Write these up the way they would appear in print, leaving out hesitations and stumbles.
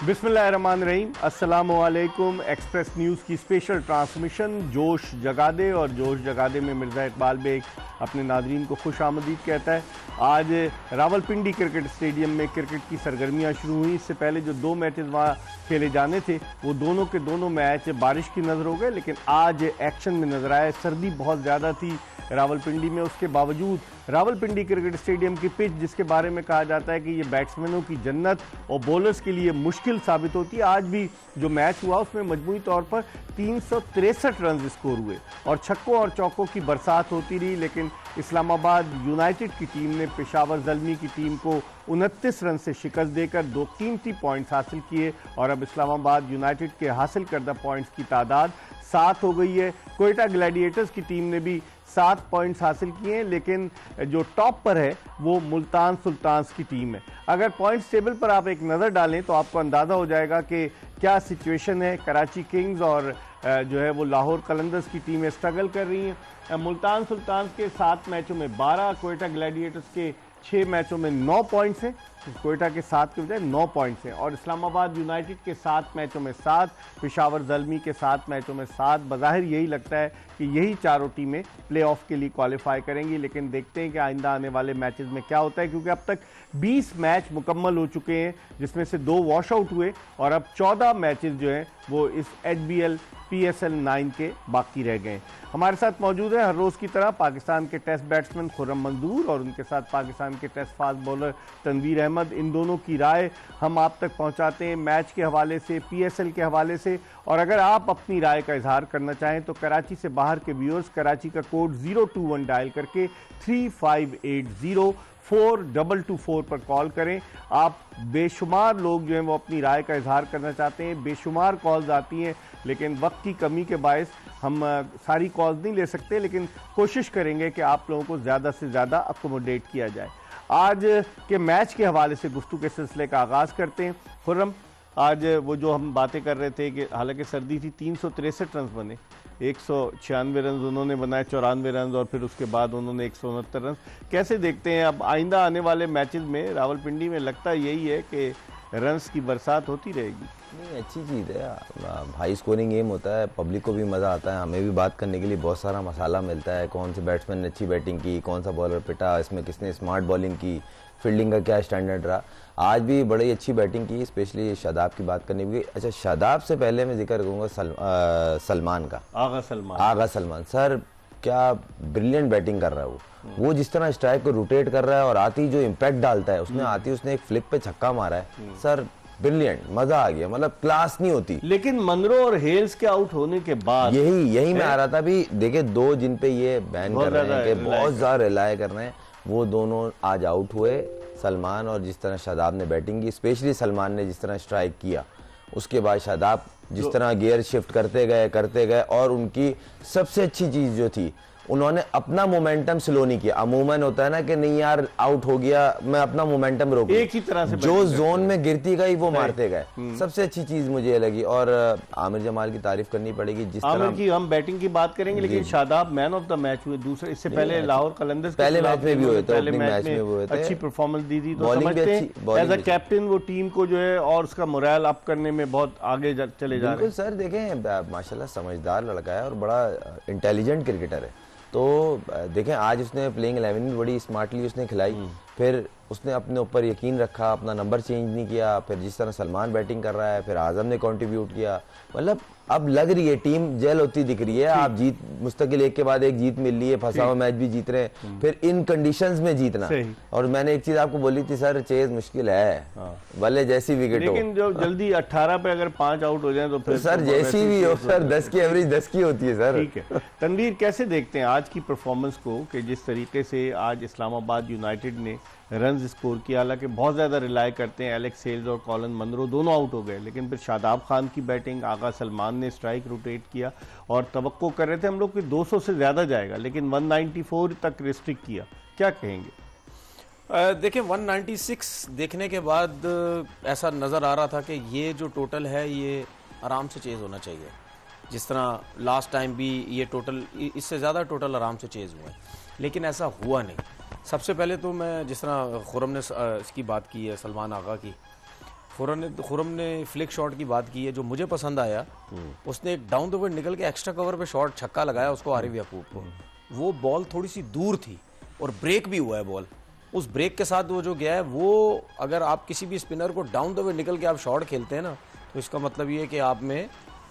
बिस्मिल्लाहिर्रहमानिर्रहीम, अस्सलामु अलैकुम। एक्सप्रेस न्यूज़ की स्पेशल ट्रांसमिशन जोश जगा दे और जोश जगा दे में मिर्ज़ा इकबाल बेग अपने नादरीन को खुश आमदीद कहता है। आज रावलपिंडी क्रिकेट स्टेडियम में क्रिकेट की सरगर्मियां शुरू हुई। इससे पहले जो दो मैचेस वहाँ खेले जाने थे वो दोनों के दोनों मैच बारिश की नज़र हो गए, लेकिन आज एक्शन में नजर आए। सर्दी बहुत ज़्यादा थी रावलपिंडी में, उसके बावजूद रावलपिंडी क्रिकेट स्टेडियम की पिच, जिसके बारे में कहा जाता है कि ये बैट्समैनों की जन्नत और बॉलर्स के लिए मुश्किल साबित होती है, आज भी जो मैच हुआ उसमें मजमूई तौर पर 363 रन स्कोर हुए और छक्कों और चौकों की बरसात होती रही। लेकिन इस्लामाबाद यूनाइटेड की टीम ने पेशावर ज़ल्मी की टीम को 29 रन से शिकस्त देकर दो कीमती पॉइंट्स हासिल किए और अब इस्लामाबाद यूनाइटेड के हासिल करदा पॉइंट्स की तादाद 7 हो गई है। कोयटा ग्लैडिएटर्स की टीम ने भी 7 पॉइंट्स हासिल किए हैं, लेकिन जो टॉप पर है वो मुल्तान सुल्तान्स की टीम है। अगर पॉइंट्स टेबल पर आप एक नज़र डालें तो आपको अंदाज़ा हो जाएगा कि क्या सिचुएशन है। कराची किंग्स और जो है वो लाहौर कलंदर्स की टीमें स्ट्रगल कर रही हैं। मुल्तान सुल्तान्स के 7 मैचों में 12, कोयटा ग्लैडिएटर्स के 6 मैचों में 9 पॉइंट्स हैं। कोयटा के 7 के बजाय 9 पॉइंट्स हैं और इस्लामाबाद यूनाइटेड के 7 मैचों में 7, पेशावर ज़ल्मी के 7 मैचों में 7। बज़ाहिर यही लगता है कि यही चारों टीमें प्लेऑफ के लिए क्वालिफाई करेंगी, लेकिन देखते हैं कि आइंदा आने वाले मैचेस में क्या होता है, क्योंकि अब तक 20 मैच मुकम्मल हो चुके हैं, जिसमें से 2 वॉश आउट हुए और अब 14 मैचेस जो हैं वो इस HBL PSL 9 के बाकी रह गए। हमारे साथ मौजूद है हर रोज़ की तरह पाकिस्तान के टेस्ट बैट्समैन खुर्रम मंजूर और उनके साथ पाकिस्तान के test fast bowler Tanveer Ahmed. इन दोनों की राय हम आप तक पहुंचाते हैं मैच के हवाले से, PSL के हवाले से। और अगर आप अपनी राय का इजहार करना चाहें तो कराची से बाहर के व्यूअर्स कराची का कोड 021 डायल करके 3580-4224 पर कॉल करें। आप बेशुमार लोग जो हैं वो अपनी राय का इजहार करना चाहते हैं, बेशुमार कॉल्स आती हैं, लेकिन वक्त की कमी के बायस हम सारी कॉल्स नहीं ले सकते, लेकिन कोशिश करेंगे कि आप लोगों को ज़्यादा से ज़्यादा अकोमोडेट किया जाए। आज के मैच के हवाले से गुफ्तगू के सिलसिले का आगाज़ करते हैं। खुर्रम, आज वो जो हम बातें कर रहे थे कि हालांकि सर्दी थी, 363 रन बने, 196 रन उन्होंने बनाए, 94 रन और फिर उसके बाद उन्होंने 169 रन। कैसे देखते हैं अब आइंदा आने वाले मैचेस में? रावलपिंडी में लगता यही है कि रन्स की बरसात होती रहेगी। नहीं, अच्छी चीज़ है, हाई स्कोरिंग गेम होता है, पब्लिक को भी मज़ा आता है, हमें भी बात करने के लिए बहुत सारा मसाला मिलता है। कौन से बैट्समैन ने अच्छी बैटिंग की, कौन सा बॉलर पिटा, इसमें किसने स्मार्ट बॉलिंग की, फील्डिंग का क्या स्टैंडर्ड रहा। आज भी बड़ी अच्छी बैटिंग की, स्पेशली शादाब की बात करनी होगी। अच्छा, शादाब से पहले मैं जिक्र करूँगा सलमान का। आगा सलमान सर क्या ब्रिलियंट बैटिंग कर रहा है वो जिस तरह स्ट्राइक को रोटेट कर रहा है और आती जो इम्पैक्ट डालता है उसने एक फ्लिक पे छक्का मारा है सर, ब्रिलियंट, मजा आ गया, मतलब क्लास नहीं होती। लेकिन मनरो और हेल्स के आउट होने के बाद यही मैं आ रहा था भी, देखे 2 जिन पे ये बैन कर रहे हैं कि बहुत ज्यादा रिलाय कर रहे हैं, वो दोनों आज आउट हुए। सलमान और जिस तरह शादाब ने बैटिंग की, स्पेशली सलमान ने जिस तरह स्ट्राइक किया, उसके बाद शादाब जिस तरह गियर शिफ्ट करते गए और उनकी सबसे अच्छी चीज जो थी, उन्होंने अपना मोमेंटम स्लो नहीं किया। अमूमन होता है ना कि नहीं यार आउट हो गया, मैं अपना मोमेंटम रोक, एक ही तरह से जो जोन में गिरती गई वो मारते गए। सबसे अच्छी चीज मुझे ये लगी। और आमिर जमाल की तारीफ करनी पड़ेगी, जिस तरह की हम बैटिंग की बात करेंगे, लेकिन Shadab man of the match हुए दूसरे, इससे पहले लाहौर कलंदर्स पहले मैच में भी हुए थे, ओपनिंग मैच में हुए थे, अच्छी परफॉर्मेंस दी थी। तो समझते हैं एज अ कैप्टन वो टीम को जो है और उसका मोरल अप करने में बहुत आगे चले जा रहे हैं। सर देखें, माशाल्लाह समझदार लड़का है और बड़ा इंटेलिजेंट क्रिकेटर है। तो देखें आज उसने प्लेइंग 11 में बड़ी स्मार्टली उसने खिलाई, फिर उसने अपने ऊपर यकीन रखा, अपना नंबर चेंज नहीं किया। फिर जिस तरह सलमान बैटिंग कर रहा है, फिर आजम ने कंट्रीब्यूट किया, मतलब अब लग रही है टीम जेल होती दिख रही है। आप जीत मुस्तकिल एक के बाद एक जीत मिल रही है, फंसा हुआ मैच भी जीत रहे हैं, फिर इन कंडीशंस में जीतना। और मैंने एक चीज आपको बोली थी सर, चेज मुश्किल है, भले जैसी विकेट हो, लेकिन जो जल्दी 18 पे अगर 5 आउट हो जाए तो फिर सर जैसी भी हो सर, 10 की एवरेज 10 की होती है सर। ठीक है तनवीर, कैसे देखते हैं आज की परफॉर्मेंस को कि जिस तरीके से आज इस्लामाबाद यूनाइटेड ने रन स्कोर किया? हालांकि बहुत ज़्यादा रिलाय करते हैं, एलेक्स हेल्स और कॉलन मनरो दोनों आउट हो गए, लेकिन फिर शादाब खान की बैटिंग, आगा सलमान ने स्ट्राइक रोटेट किया और तवक्को कर रहे थे हम लोग कि 200 से ज़्यादा जाएगा, लेकिन 194 तक रिस्ट्रिक्ट किया। क्या कहेंगे? देखिए 196 देखने के बाद ऐसा नज़र आ रहा था कि ये जो टोटल है ये आराम से चेज़ होना चाहिए। जिस तरह लास्ट टाइम भी ये टोटल, इससे ज़्यादा टोटल आराम से चेज़ हुए, लेकिन ऐसा हुआ नहीं। सबसे पहले तो मैं जिस तरह खुर्रम ने इसकी बात की है, सलमान आगा की, खुरम ने फ्लिक शॉट की बात की है, जो मुझे पसंद आया, उसने एक डाउन द विंड निकल के एक्स्ट्रा कवर पे शॉट छक्का लगाया उसको आरिफ याकूब को। वो बॉल थोड़ी सी दूर थी और ब्रेक भी हुआ है बॉल, उस ब्रेक के साथ वो जो गया है, वो अगर आप किसी भी स्पिनर को डाउन द विंड निकल के आप शॉट खेलते हैं ना, तो इसका मतलब ये है कि आप में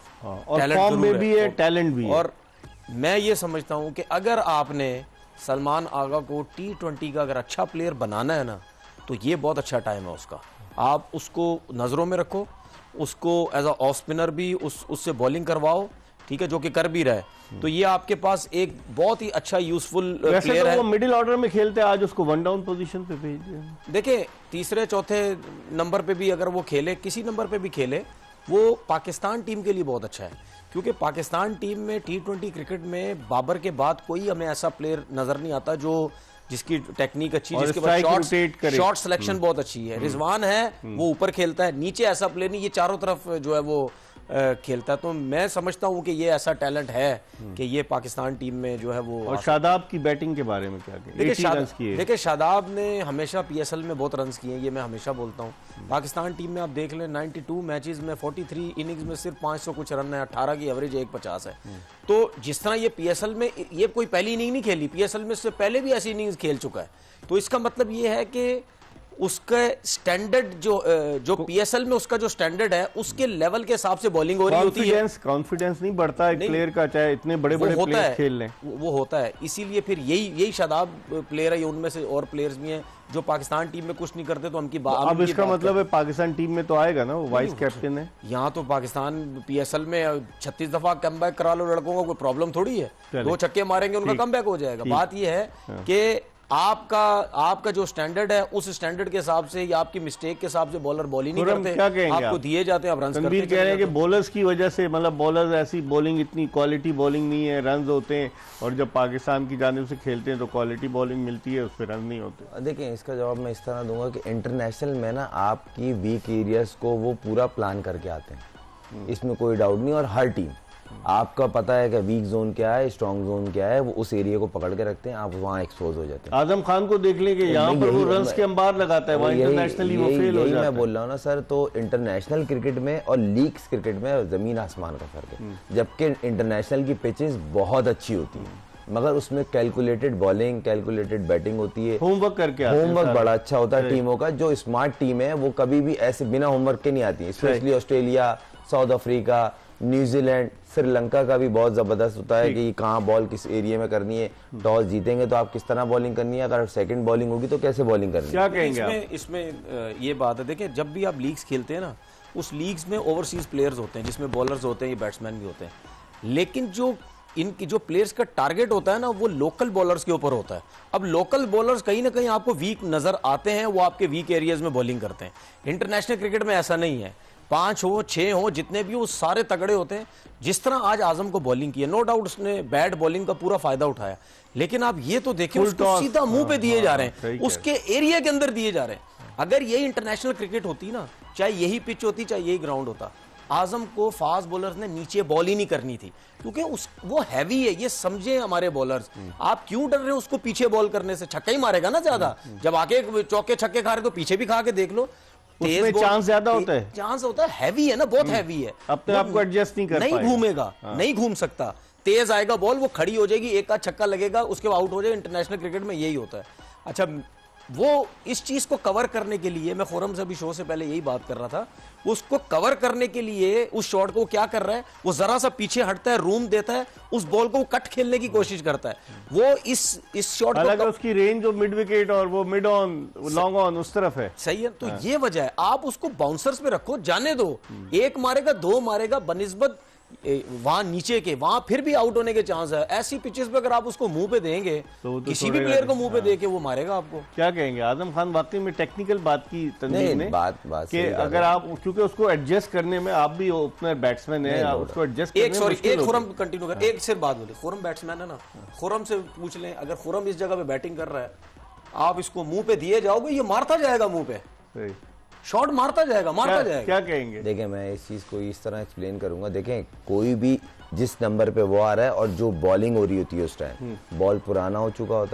और फॉर्म में भी है, टैलेंट भी है। और मैं ये समझता हूं कि अगर आपने सलमान आगा को T20 का अगर अच्छा प्लेयर बनाना है ना, तो ये बहुत अच्छा टाइम है उसका। आप उसको नज़रों में रखो, उसको एज अ ऑफ स्पिनर भी उससे बॉलिंग करवाओ, ठीक है, जो कि कर भी रहा है। तो ये आपके पास एक बहुत ही अच्छा यूजफुल प्लेयर है। वो मिडिल ऑर्डर में खेलते हैं, आज उसको वन डाउन पोजीशन पे भेज दिया। देखिए, तीसरे चौथे नंबर पे भी अगर वो खेले, किसी नंबर पे भी खेले, वो पाकिस्तान टीम के लिए बहुत अच्छा है, क्योंकि पाकिस्तान टीम में T20 क्रिकेट में बाबर के बाद कोई हमें ऐसा प्लेयर नजर नहीं आता जो जिसकी टेक्निक अच्छी, जिसके बाद शॉट सिलेक्शन बहुत अच्छी है। रिजवान है, वो ऊपर खेलता है, नीचे ऐसा प्लेयर नहीं, ये चारों तरफ जो है वो खेलता है। तो मैं समझता हूं कि ये ऐसा टैलेंट है कि ये पाकिस्तान टीम में जो है वो। और शादाब की बैटिंग के बारे में क्या कहें? देखिए, शादाब ने हमेशा PSL में बहुत रन्स किए हैं, ये मैं हमेशा बोलता हूं। पाकिस्तान टीम में आप देख लें, 92 मैचेस में 43 इनिंग्स में सिर्फ 500 कुछ रन है, 18 की एवरेज 150 है। तो जिस तरह ये PSL में, ये कोई पहली इनिंग नहीं खेली, PSL में इससे पहले भी ऐसी इनिंग्स खेल चुका है। तो इसका मतलब ये है कि उसका स्टैंडर्ड जो PSL में उसका जो स्टैंडर्ड है, उसके लेवल के हिसाब से बॉलिंग हो रही होती है। कॉन्फिडेंस नहीं बढ़ता है प्लेयर का, चाहे इतने बड़े बड़े प्लेयर खेल लें, वो होता है। इसीलिए फिर यही शादाब प्लेयर है, उनमें से और प्लेयर्स भी हैं जो पाकिस्तान टीम में कुछ नहीं करते। तो उनकी बात, अब इसका मतलब है पाकिस्तान टीम में तो आएगा ना, वो वाइस कैप्टन है। यहाँ तो पाकिस्तान PSL में 36 दफा कमबैक करा लो लड़कों को, कोई प्रॉब्लम थोड़ी है। 2 छक्के मारेंगे उनका कमबैक हो जाएगा। बात ये है कि आपका जो स्टैंडर्ड है, उस स्टैंडर्ड के हिसाब से या आपकी मिस्टेक के हिसाब से बॉलर बॉल ही नहीं करते, आपको दिए जाते हैं, आप रन करते हैं। कह रहे हैं कि बॉलर्स की वजह से, मतलब बॉलर्स ऐसी बॉलिंग, इतनी क्वालिटी बॉलिंग नहीं है, रन होते हैं, और जब पाकिस्तान की जानिब से खेलते हैं तो क्वालिटी बॉलिंग मिलती है, उस पर रन नहीं होते। देखिए, इसका जवाब मैं इस तरह दूंगा कि इंटरनेशनल में ना आपकी वीक एरियाज को वो पूरा प्लान करके आते हैं, इसमें कोई डाउट नहीं। और हर टीम आपका पता है कि वीक जोन क्या है, स्ट्रॉन्ग जोन क्या है, वो उस एरिया को पकड़ के रखते हैं, आप वहाँ एक्सपोज हो जाते हैं। आजम खान को देख लेंगे, यहाँ पर वो रन्स के अंबार लगाता है, वहाँ इंटरनेशनली वो फेल हो जाता है। मैं बोल रहा हूँ ना सर, तो इंटरनेशनल क्रिकेट में और लीग्स क्रिकेट में जमीन आसमान का फर्क है। जबकि इंटरनेशनल की पिचेस बहुत अच्छी होती है, मगर उसमें कैलकुलेटेड बॉलिंग, कैलकुलेटेड बैटिंग होती है, होमवर्क बड़ा अच्छा होता है टीमों का। जो स्मार्ट टीम है वो कभी भी ऐसे बिना होमवर्क के नहीं आती है, specially Australia, South Africa, New Zealand, Sri Lanka का भी बहुत जबरदस्त होता है कि कहाँ बॉल किस एरिया में करनी है। टॉस जीतेंगे तो आप किस तरह बॉलिंग करनी है, अगर सेकंड बॉलिंग होगी तो कैसे बॉलिंग करनी है। क्या कहेंगे इसमें ये बात है, देखिए, जब भी आप लीग्स खेलते हैं ना, उस लीग्स में ओवरसीज प्लेयर्स होते हैं, जिसमें बॉलर्स होते हैं, ये बैट्समैन भी होते हैं, लेकिन जो इनकी जो प्लेयर्स का टारगेट होता है ना, वो लोकल बॉलर्स के ऊपर होता है। अब लोकल बॉलर्स कहीं ना कहीं आपको वीक नजर आते हैं, वो आपके वीक एरियाज में बॉलिंग करते हैं। इंटरनेशनल क्रिकेट में ऐसा नहीं है, 5 हो 6 हो जितने भी, वो सारे तगड़े होते हैं। जिस तरह आज आजम को बॉलिंग की है, नो डाउट उसने बैड बॉलिंग का पूरा फायदा उठाया, लेकिन आप ये तो देखिए उसको सीधा मुंह पे दिए जा रहे हैं, उसके एरिया के अंदर दिए जा रहे हैं। अगर यही इंटरनेशनल क्रिकेट होती ना, चाहे यही पिच होती, चाहे यही ग्राउंड होता, आजम को फास्ट बॉलर्स ने नीचे बॉल ही नहीं करनी थी, क्योंकि वो हैवी है, ये समझे हमारे बॉलर्स। आप क्यों डर रहे हो उसको पीछे बॉल करने से? छक्का ही मारेगा ना ज्यादा, जब आके चौके छक्के खा रहे तो पीछे भी खा के देख लो, उसमें चांस ज्यादा होता है, चांस होता है, हैवी है ना, बहुत हैवी है, अपने आप को एडजस्ट नहीं कर पाएगा, नहीं घूमेगा, नहीं घूम सकता, तेज आएगा बॉल, वो खड़ी हो जाएगी, एक का छक्का लगेगा, उसके आउट हो जाएगा। इंटरनेशनल क्रिकेट में यही होता है। अच्छा, वो इस चीज को कवर करने के लिए, मैं खुरम से अभी शो से पहले यही बात कर रहा था, उसको कवर करने के लिए उस शॉट को क्या कर रहा है, वो जरा सा पीछे हटता है, रूम देता है, उस बॉल को कट खेलने की कोशिश करता है। वो इस शॉट को, उसकी रेंज जो मिड विकेट और वो मिड ऑन, लॉन्ग ऑन उस तरफ है, सही है। तो ये वजह है, आप उसको बाउंसर्स पे रखो, जाने दो, 1 मारेगा 2 मारेगा, बनिस्बत वहां नीचे के, वहां फिर भी आउट होने के चांस है। ऐसी पिचेस पे अगर आप उसको मुंह पे देंगे, तो किसी भी प्लेयर को मुंह पे देके वो मारेगा आपको। क्या कहेंगे आजम खान, वाकई में टेक्निकल बात की तंजीम ने, बात कि अगर आप, क्योंकि उसको एडजस्ट करने में, आप भी ओपनर बैट्समैन है, उसको एडजस्ट करने एक खुरम कंटिन्यू कर, एक सिर्फ बात बोली, खुरम बैट्समैन है ना, खुरम से पूछ लें, अगर खुरम इस जगह पे बैटिंग कर रहा है, आप इसको मुंह पे दिए जाओगे, ये मारता जाएगा मुंह पे, शॉट मारता जाएगा। क्या कहेंगे? देखिए, मैं इस चीज को इस तरह एक्सप्लेन करूंगा। देखें, कोई भी जिस नंबर पे वो आ रहा है और जो बॉलिंग हो रही होती है उस टाइम, बॉल पुराना हो चुका होता है,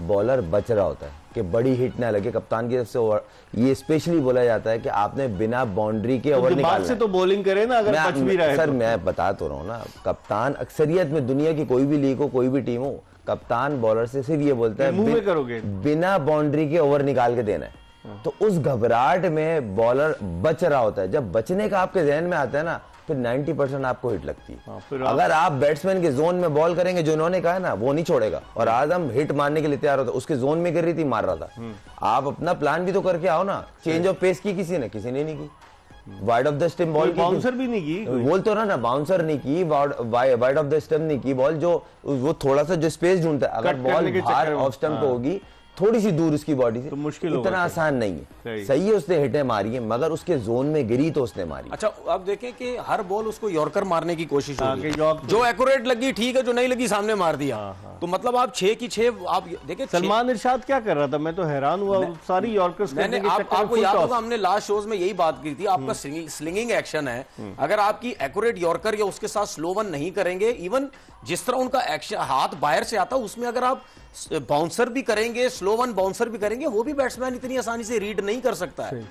बॉलर बच रहा होता है कि बड़ी हिट ना लगे कप्तान की तरफ से। ये स्पेशली बोला जाता है कि आपने बिना बाउंड्री के ओवर निकालना से तो बॉलिंग करे ना, अगर बच भी रहा है। सर मैं बता तो रहा हूँ ना, कप्तान अक्सरियत में दुनिया की कोई भी लीग हो, कोई भी टीम हो, कप्तान बॉलर से सिर्फ ये बोलता है मुंह में करोगे, बिना बाउंड्री के ओवर निकाल के देना है। तो उस घबराहट में बॉलर बच रहा होता है। जब बचने का आपके जहन में आता है ना, फिर 90% आपको हिट लगती है। अगर आप बैट्समैन के जोन में बॉल करेंगे, जो इन्होंने कहा है ना, वो नहीं छोड़ेगा। और आज हम हिट मारने के लिए तैयार होता, उसके जोन में गिर रही थी, मार रहा था। आप अपना प्लान भी तो करके आओ ना। चेंज ऑफ पेस की किसी ने नहीं की। Wide off the stump ball, bouncer भी नहीं की, बोल तो ना बाउंसर नहीं की, वाइड ऑफ द स्टंप नहीं की बॉल, जो वो थोड़ा सा जो स्पेस ढूंढता है। अगर बॉल बाहर ऑफ स्टंप होगी, थोड़ी सी दूर उसकी बॉडी से, तो मुश्किल इतना आसान नहीं है। सही है, उसने हिटें मारी है, मगर उसके जोन में गिरी तो उसने मारी। अच्छा, आप देखें कि हर बॉल उसको यॉर्कर मारने की कोशिश हो रही है। जो एक्यूरेट लगी ठीक है, जो नहीं लगी सामने मार दिया। तो मतलब आप 6 की 6 आप देखें। सलमान इरशाद क्या कर रहा था, मैं तो हैरान हुआ। सारी यॉर्कर्स मैंने आपको याद होगा, हमने लास्ट शोज में यही बात की थी। आपका स्लिंगिंग एक्शन है, अगर आपकी एक्यूरेट यॉर्कर या उसके साथ स्लो वन नहीं करेंगे, इवन जिस तरह उनका एक्शन हाथ बाहर से आता, उसमें अगर आप बाउंसर भी करेंगे, स्लो वन बाउंसर भी करेंगे, वो भी बैट्समैन इतनी आसानी से रीड नहीं कर सकता है।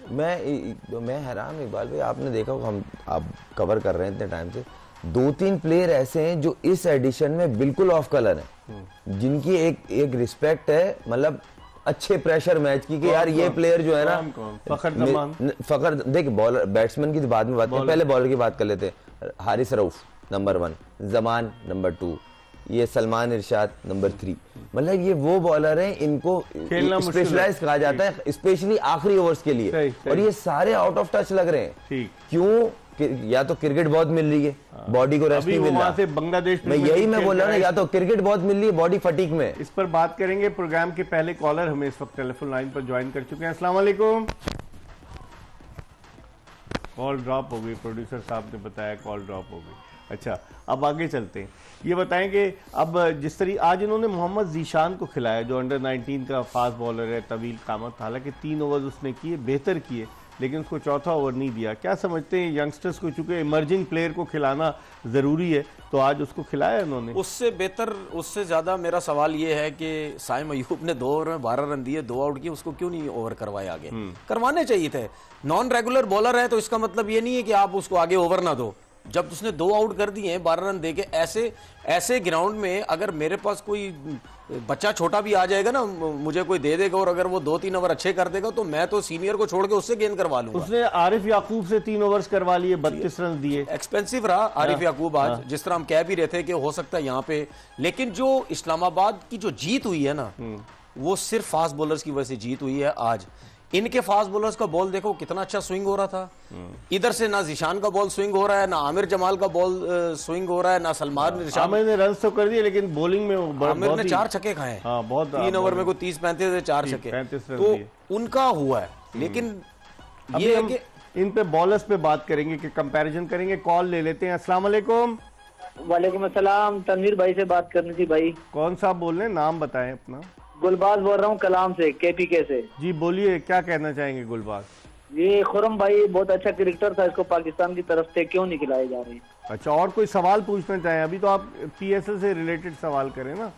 मैं हैरान इकबाल भाई, आपने देखा हम आप कवर कर रहे हैं इतने टाइम से, 2-3 प्लेयर ऐसे हैं जो इस एडिशन में बिल्कुल ऑफ कलर हैं, जिनकी एक रिस्पेक्ट है, मतलब अच्छे प्रेशर मैच की, कि यार ये प्लेयर जो है ना, फखर देख, बॉलर बैट्समैन की बाद में बात करें, पहले बॉलर की बात कर लेते हैं। हारिस रऊफ नंबर 1, जमान नंबर 2, ये सलमान इरशाद नंबर 3। मतलब ये वो बॉलर हैं, इनको स्पेशलाइज कहा जाता है, स्पेशली आखिरी ओवर्स के लिए। और ये सारे आउट ऑफ टच लग रहे हैं। क्यों? या तो क्रिकेट बहुत मिल रही है, बॉडी को रेस्ट नहीं मिल रहा है। बांग्लादेश में मैं बोल रहा हूँ ना, या तो क्रिकेट बहुत मिल रही है, बॉडी फटीक में। इस पर बात करेंगे। प्रोग्राम के पहले कॉलर हमें इस वक्त टेलीफोन लाइन पर ज्वाइन कर चुके हैं। अस्सलाम वालेकुम। कॉल ड्रॉप हो गई, प्रोड्यूसर साहब ने बताया कॉल ड्रॉप हो गई। अच्छा, अब आगे चलते हैं। ये बताएं कि अब जिस तरह आज इन्होंने मोहम्मद जीशान को खिलाया, जो अंडर 19 का फास्ट बॉलर है, तवील कामत, हालांकि 3 ओवर उसने किए, बेहतर किए, लेकिन उसको चौथा ओवर नहीं दिया। क्या समझते हैं यंगस्टर्स को, चूंकि इमर्जिंग प्लेयर को खिलाना ज़रूरी है, तो आज उसको खिलाया उन्होंने? उससे बेहतर, उससे ज़्यादा मेरा सवाल ये है कि साइम अयूब ने 2 ओवर में 12 रन दिए, 2 आउट किए, उसको क्यों नहीं ओवर करवाए? आगे करवाने चाहिए थे। नॉन रेगुलर बॉलर है तो इसका मतलब ये नहीं है कि आप उसको आगे ओवर ना दो। जब उसने 2 आउट कर दिए हैं, 12 रन देके, ऐसे ग्राउंड में अगर मेरे पास कोई बच्चा छोटा भी आ जाएगा ना, मुझे कोई दे देगा और अगर वो 2-3 ओवर अच्छे कर देगा, तो मैं तो सीनियर को छोड़ के उससे गेंद करवा लूंगा। उसने आरिफ याकूब से 3 ओवर्स करवा लिए, 32 रन दिए। एक्सपेंसिव रहा आरिफ याकूब आज, जिस तरह हम कह भी रहे थे कि हो सकता है यहाँ पे, लेकिन जो इस्लामाबाद की जो जीत हुई है ना, वो सिर्फ फास्ट बॉलर्स की वजह से जीत हुई है। आज इनके फास्ट बॉलर्स का बॉल देखो कितना अच्छा स्विंग हो रहा था। इधर से ना जिशान का बॉल स्विंग हो रहा है, ना आमिर जमाल का बॉल स्विंग हो रहा है, ना सलमान इरशाद। आमिर ने रन तो कर दिए, लेकिन बॉलिंग में आमिर ने 4 छक्के खाए। हाँ, बहुत 3 ओवर में को 30-35 से 4 छक्के, तो उनका हुआ है। लेकिन ये है कि इन पे बॉलर्स पे बात करेंगे कि कंपैरिजन करेंगे। कॉल ले लेते हैं। अस्सलाम वालेकुम। वालेकुम अस्सलाम। तनवीर भाई से बात करनी थी भाई। कौन सा बोल रहे हैं, नाम बताएं अपना। गुलबाज बोल रहा हूँ कलाम से, KPK से। जी बोलिए, क्या कहना चाहेंगे गुलबाज? ये खुरम भाई बहुत अच्छा क्रिकेटर था, इसको पाकिस्तान की तरफ से क्यों नहीं खिलाए जा रहे हैं? अच्छा, और कोई सवाल पूछना चाहें? अभी तो आप PSL से रिलेटेड सवाल करें ना।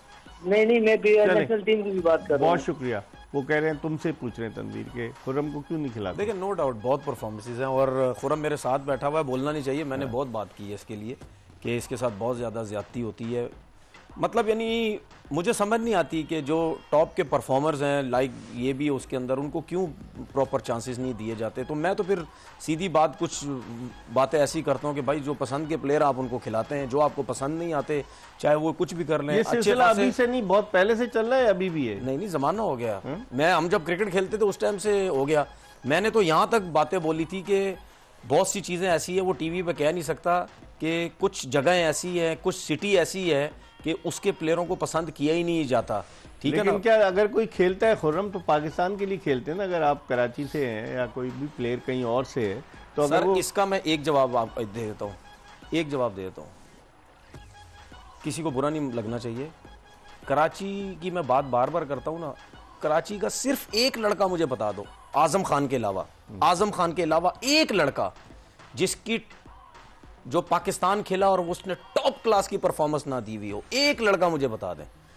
नहीं, मैं नेशनल टीम की भी बात कर रहा हूँ। बहुत शुक्रिया। वो कह रहे हैं तुमसे पूछ रहे हैं तनवीर के, खुरम को क्यों नहीं खिलाते? देखिए, नो डाउट बहुत परफॉर्मेंसेज हैं और खुरम मेरे साथ बैठा हुआ है, बोलना नहीं चाहिए, मैंने बहुत बात की है इसके लिए कि इसके साथ बहुत ज़्यादा ज्यादती होती है। मतलब यानी मुझे समझ नहीं आती कि जो टॉप के परफॉर्मर्स हैं, लाइक ये भी उसके अंदर, उनको क्यों प्रॉपर चांसेस नहीं दिए जाते। तो मैं तो फिर सीधी बात, कुछ बातें ऐसी करता हूँ कि भाई जो पसंद के प्लेयर आप उनको खिलाते हैं, जो आपको पसंद नहीं आते चाहे वो कुछ भी कर लें। ये सिलसिला अभी से नहीं, बहुत पहले से चल रहा है, अभी भी है? नहीं, जमाना हो गया। हम जब क्रिकेट खेलते थे उस टाइम से हो गया। मैंने तो यहाँ तक बातें बोली थी कि बहुत सी चीज़ें ऐसी है वो टीवी पे कह नहीं सकता, कि कुछ जगह ऐसी है, कुछ सिटी ऐसी है कि उसके प्लेयरों को पसंद किया ही नहीं जाता। ठीक है ना? क्या अगर कोई खेलता है खुर्रम तो पाकिस्तान के लिए खेलते हैं ना। अगर आप कराची से हैं या कोई भी प्लेयर कहीं और से है तो अगर सर इसका मैं एक जवाब आप दे देता हूँ, एक जवाब दे देता हूँ, किसी को बुरा नहीं लगना चाहिए। कराची की मैं बात बार बार करता हूँ ना, कराची का सिर्फ एक लड़का मुझे बता दो, आजम खान के अलावा एक लड़का जिसकी जो पाकिस्तान खेला और उसने टॉप क्लास की परफॉर्मेंस ना दी हुई हो, एक लड़का मुझे बता दें।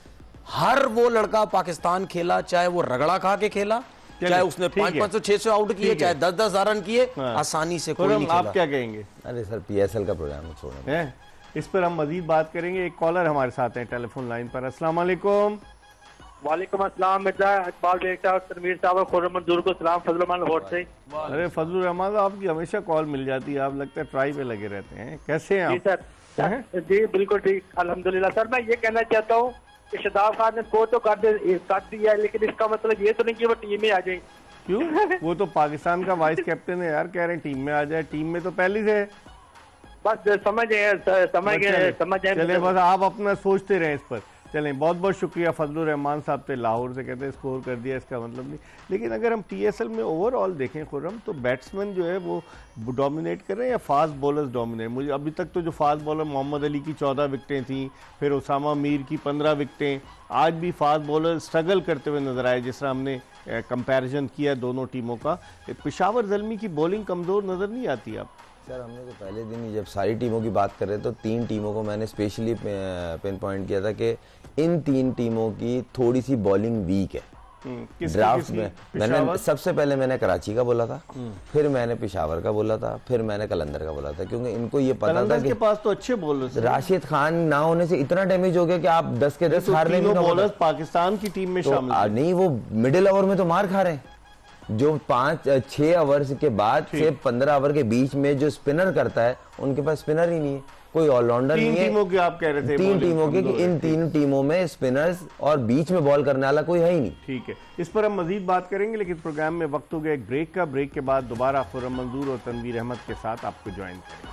हर वो लड़का पाकिस्तान खेला, चाहे वो रगड़ा खा के खेला, चाहे उसने 500 600 आउट किए, चाहे 10-10 रन किए, आसानी से कोई नहीं खेला। आप क्या कहेंगे? अरे सर PSL का प्रोग्राम छोड़ो, इस पर हम मजीद बात करेंगे। एक कॉलर हमारे साथ हैं टेलीफोन लाइन पर। अस्सलाम वालेकुम। वालेकुम अस्सलाम। मिर्जा इकबाल बेग साहब, तनवीर साहब और खुर्रम मंजूर को सलाम। फजल रहमान लाहौर से। अरे फजल रहमान, आपकी हमेशा कॉल मिल जाती है, आप लगता है ट्राई पे लगे रहते हैं। कैसे हैं आप? जी सर, जी बिल्कुल ठीक, अल्हम्दुलिल्लाह। सर मैं ये कहना चाहता हूँ कि शादाब खान ने स्कोर तो कर दिया है, लेकिन इसका मतलब ये तो नहीं कि वो टीम में आ जाए। क्यों? वो तो पाकिस्तान का वाइस कैप्टन है यार, कह रहे हैं टीम में आ जाए। टीम में तो पहले से है। बस समझ गए। चले बस आप अपना सोचते रहे इस पर। चलें, बहुत बहुत शुक्रिया फजलुर रहमान साहब थे लाहौर से, कहते हैं स्कोर कर दिया, इसका मतलब नहीं। लेकिन अगर हम PSL में ओवरऑल देखें खुर्रम, तो बैट्समैन जो है वो डोमिनेट कर रहे हैं या फास्ट बॉलर्स डोमिनेट? मुझे अभी तक तो जो फास्ट बॉलर मोहम्मद अली की 14 विकटें थी, फिर उसामा मीर की 15 विकटें, आज भी फास्ट बॉलर स्ट्रगल करते हुए नजर आए। जिस तरह हमने कंपैरिजन किया दोनों टीमों का, पेशावर ज़ल्मी की बॉलिंग कमज़ोर नज़र नहीं आती आप? सर हमने तो पहले दिन ही जब सारी टीमों की बात कर रहे तो 3 टीमों को मैंने स्पेशली पिन पॉइंट किया था कि इन 3 टीमों की थोड़ी सी बॉलिंग वीक है। ड्राफ्ट में मैंने सबसे पहले मैंने कराची का बोला था, फिर मैंने पेशावर का बोला था, फिर मैंने कलंदर का बोला था, क्योंकि इनको ये पता था कि पास तो अच्छे बॉलर्स, राशिद खान ना होने से इतना डैमेज हो गया कि आप 10 के 10 हारने में बॉलर्स पाकिस्तान की टीम में शामिल नहीं, वो मिडिल ओवर में तो मार खा रहे हैं। जो 5-6 ओवर्स के बाद से 15 ओवर के बीच में जो स्पिनर करता है, उनके पास स्पिनर ही नहीं है, कोई ऑलराउंडर नहीं है। 3 टीमों की आप कह रहे थे? 3 टीमों की, इन 3 टीमों में स्पिनर्स और बीच में बॉल करने वाला कोई है ही नहीं। ठीक है, इस पर हम मजीद बात करेंगे, लेकिन प्रोग्राम में वक्त हो गया एक ब्रेक का। ब्रेक के बाद दोबारा खुर्रम मंजूर और तनवीर अहमद के साथ आपको ज्वाइन करेंगे।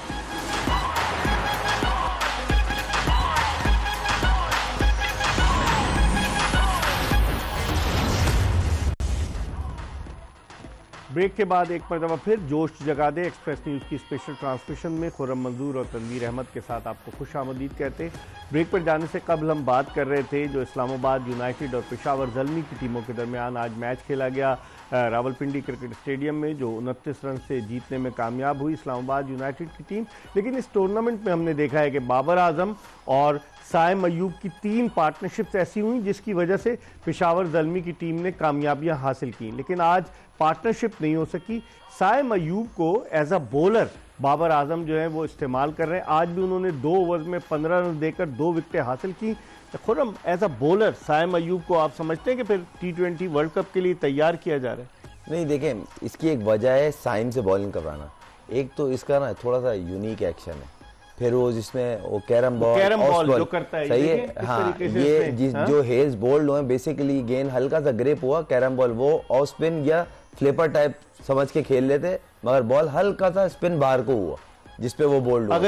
ब्रेक के बाद एक मरतबा फिर जोश जगा दे एक्सप्रेस न्यूज़ की स्पेशल ट्रांसमिशन में खुर्रम मंजूर और तनवीर अहमद के साथ आपको खुश आमदीद कहते। ब्रेक पर जाने से कबल हम बात कर रहे थे जो इस्लामाबाद यूनाइटेड और पेशावर ज़ल्मी की टीमों के दरमियान आज मैच खेला गया रावलपिंडी क्रिकेट स्टेडियम में, जो 29 रन से जीतने में कामयाब हुई इस्लामाबाद यूनाइटेड की टीम। लेकिन इस टूर्नामेंट में हमने देखा है कि बाबर आजम और साइम अयूब की 3 पार्टनरशिप्स ऐसी हुई जिसकी वजह से पेशावर ज़ल्मी की टीम ने कामयाबियां हासिल की, लेकिन आज पार्टनरशिप नहीं हो सकी। साइम अयूब को as a bowler Babar Azam जो है वो इस्तेमाल कर रहे हैं। आज भी उन्होंने 2 ओवर्स में 15 रन देकर 2 विकेटें हासिल की। Khurram, as a bowler Saim Ayub को आप समझते हैं कि फिर T20 वर्ल्ड कप के लिए तैयार किया जा रहा है? नहीं, देखें, इसकी एक वजह है साइम से बॉलिंग करवाना। एक तो इसका ना थोड़ा सा यूनिक एक्शन है, फिर वो जिसमें वो कैरम बॉल जो करता है, सही है। हाँ, ये जो हेज बोल्ड हुए बेसिकली गेंद हल्का सा ग्रिप हुआ, कैरम बॉल वो ऑफ स्पिन या फ्लिपर टाइप समझ के खेल लेते, मगर बॉल हल्का सा स्पिन बाहर को हुआ जिसपे वो बोल्ड हुआ। अगर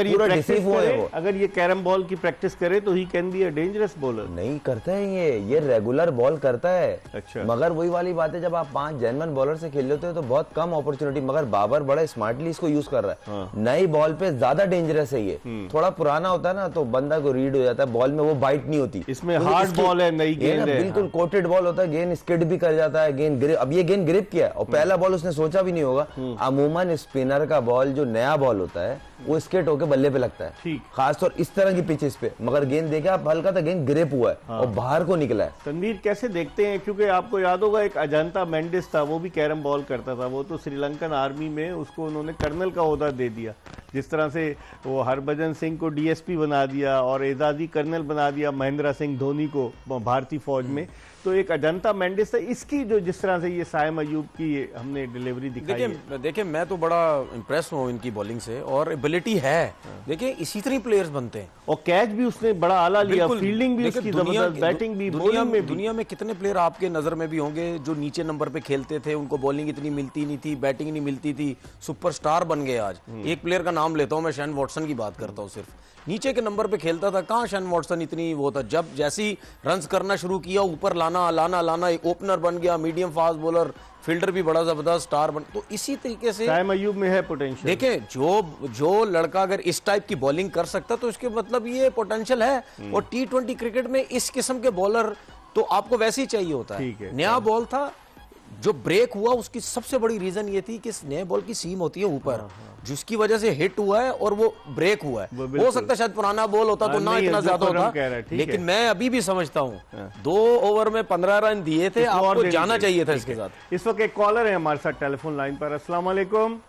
ये कैरम बॉल की प्रैक्टिस करे तो ही can be a dangerous bowler. नहीं करता है ये रेगुलर बॉल करता है। अच्छा। मगर वही वाली बात है, जब आप 5 जेन्युइन बॉलर से खेल लेते हो तो बहुत कम अपॉर्चुनिटी, मगर बाबर बड़ा स्मार्टली इसको यूज कर रहा है। हाँ। नई बॉल पे ज्यादा डेंजरस है ये। थोड़ा पुराना होता है ना तो बंदा को रीड हो जाता है, बॉल में वो बाइट नहीं होती। इसमें हार्ड बॉल है, नई गेंद है, बिल्कुल कोटेड बॉल होता है, गेंद स्किड भी कर जाता है, गेंद ग्रिप। अब ये गेंद ग्रिप किया और पहला बॉल उसने सोचा भी नहीं होगा। अमूमन स्पिनर का बॉल जो नया बॉल होता है वो स्केट होकर बल्ले पे लगता है, खासतौर इस तरह की पिचेस पे, मगर गेंद देखे आप हल्का था गेंद ग्रिप हुआ है। हाँ। और बाहर को निकला है। तनवीर, कैसे देखते हैं, क्योंकि आपको याद होगा एक अजंता मेंडिस था, वो भी कैरम बॉल करता था, वो तो श्रीलंकन आर्मी में उसको उन्होंने कर्नल का ओहदा दे दिया। जिस तरह से वो हरभजन सिंह को DSP बना दिया और एजाजी कर्नल बना दिया महेंद्र सिंह धोनी को भारतीय फौज में, तो एक अजंता मेंडिस था। इसकी जो जिस तरह से ये साइम अयूब की हमने डिलीवरी दिखाई है, देखिए मैं तो बड़ा इंप्रेस हूँ इनकी बॉलिंग से, और एबिलिटी है। देखिए इसी तरह प्लेयर्स बनते हैं, और कैच भी उसने बड़ा आला लिया, फील्डिंग भी उसकी जबरदस्त, बैटिंग भी, बॉलिंग में। दुनिया में कितने प्लेयर आपके नजर में भी होंगे जो नीचे नंबर पे खेलते थे, उनको बॉलिंग इतनी मिलती नहीं थी, बैटिंग नहीं मिलती थी, सुपरस्टार बन गए आज। एक प्लेयर का नाम लेता हूं मैं, शेन वॉटसन की बात करता हूं। सिर्फ नीचे के नंबर पे खेलता था, कहां शेन वॉटसन इतनी वो था, जब जैसी रन्स करना शुरू किया, ऊपर लाना, एक ओपनर बन गया, मीडियम फास्ट बॉलर, फील्डर भी बड़ा जबरदस्त स्टार बन। तो इसी तरीके से साइम अयूब में है पोटेंशियल। देखें जो लड़का अगर इस टाइप की बॉलिंग कर सकता तो इसके मतलब ये पोटेंशियल है। और T20 क्रिकेट में इस किस्म के बॉलर तो आपको वैसे ही चाहिए होता है। नया बॉल था जो ब्रेक हुआ, उसकी सबसे बड़ी रीजन ये थी कि नए बॉल की सीम होती है ऊपर, जिसकी वजह से हिट हुआ है और वो ब्रेक हुआ है। हो सकता है शायद पुराना बॉल होता तो ना इतना ज्यादा होता, लेकिन मैं अभी भी समझता हूँ 2 ओवर में 15 रन दिए थे, आपको जाना चाहिए था इसके साथ। इस वक्त एक कॉलर है हमारे साथ टेलीफोन लाइन पर। अस्सलाम वालेकुम।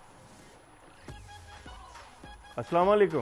अस्सलाम वालेकुम।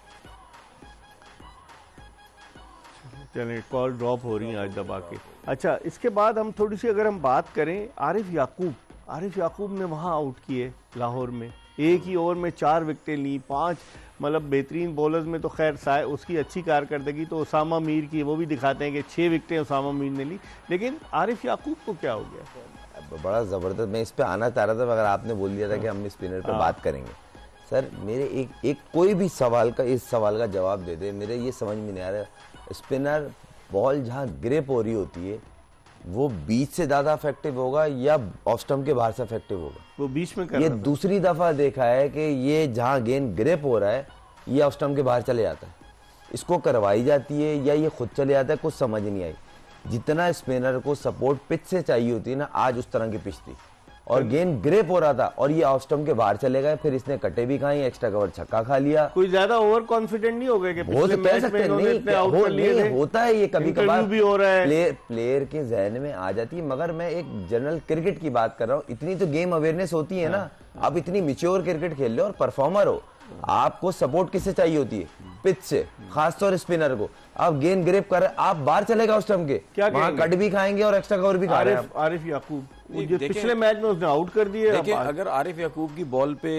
चलिए कॉल ड्रॉप हो रही है आज दबा के। अच्छा, इसके बाद हम थोड़ी सी अगर हम बात करें आरिफ याकूब ने वहाँ आउट किए लाहौर में, एक ही ओवर में 4 विकेटें ली, 5 मतलब बेहतरीन बॉलर्स में तो खैर उसकी अच्छी कारकर्दगी तो उसामा मीर की, वो भी दिखाते हैं कि 6 विकेटें उसामा मीर ने ली, लेकिन आरिफ याकूब को क्या हो गया? बड़ा ज़बरदस्त, मैं इस पे आना चाह रहा था मगर आपने बोल दिया था कि हम स्पिनर पे बात करेंगे। सर मेरे एक कोई भी सवाल का इस सवाल का जवाब दे दे, मेरे ये समझ में नहीं आ रहा। स्पिनर बॉल जहाँ ग्रिप हो रही होती है वो बीच से ज्यादा इफेक्टिव होगा या ऑफ स्टंप के बाहर से इफेक्टिव होगा? वो बीच में ये दूसरी दफा देखा है कि ये जहां गेंद ग्रिप हो रहा है ये ऑफ स्टंप के बाहर चले जाता है, इसको करवाई जाती है या ये खुद चले जाता है, कुछ समझ नहीं आई। जितना स्पिनर को सपोर्ट पिच से चाहिए होती है ना, आज उस तरह की पिच थी और गेंद ग्रिप हो रहा था और ये ऑफ स्टंप के बाहर चले गए, फिर इसने कटे भी खाई, एक्स्ट्रा कवर छक्का खा लिया। कोई ज्यादा ओवर कॉन्फिडेंट नहीं हो गए कि हो सकते नहीं होता है ये कभी कभार भी हो रहा है, प्लेयर के जहन में आ जाती है। मगर मैं एक जनरल क्रिकेट की बात कर रहा हूँ, इतनी तो गेम अवेयरनेस होती है ना, आप इतनी मैच्योर क्रिकेट खेल रहे हो और परफॉर्मर हो, आपको सपोर्ट किससे चाहिए होती है? पिच से, खासतौर स्पिनर को। आप गेंद ग्रिप कर, आप बाहर चलेगा स्टंप के, क्या कट भी खाएंगे और एक्स्ट्रा कवर भी खा रहे हैं। आरिफ याकूब पिछले मैच में उसने आउट कर दिए। देखिए अगर आरिफ याकूब की बॉल पे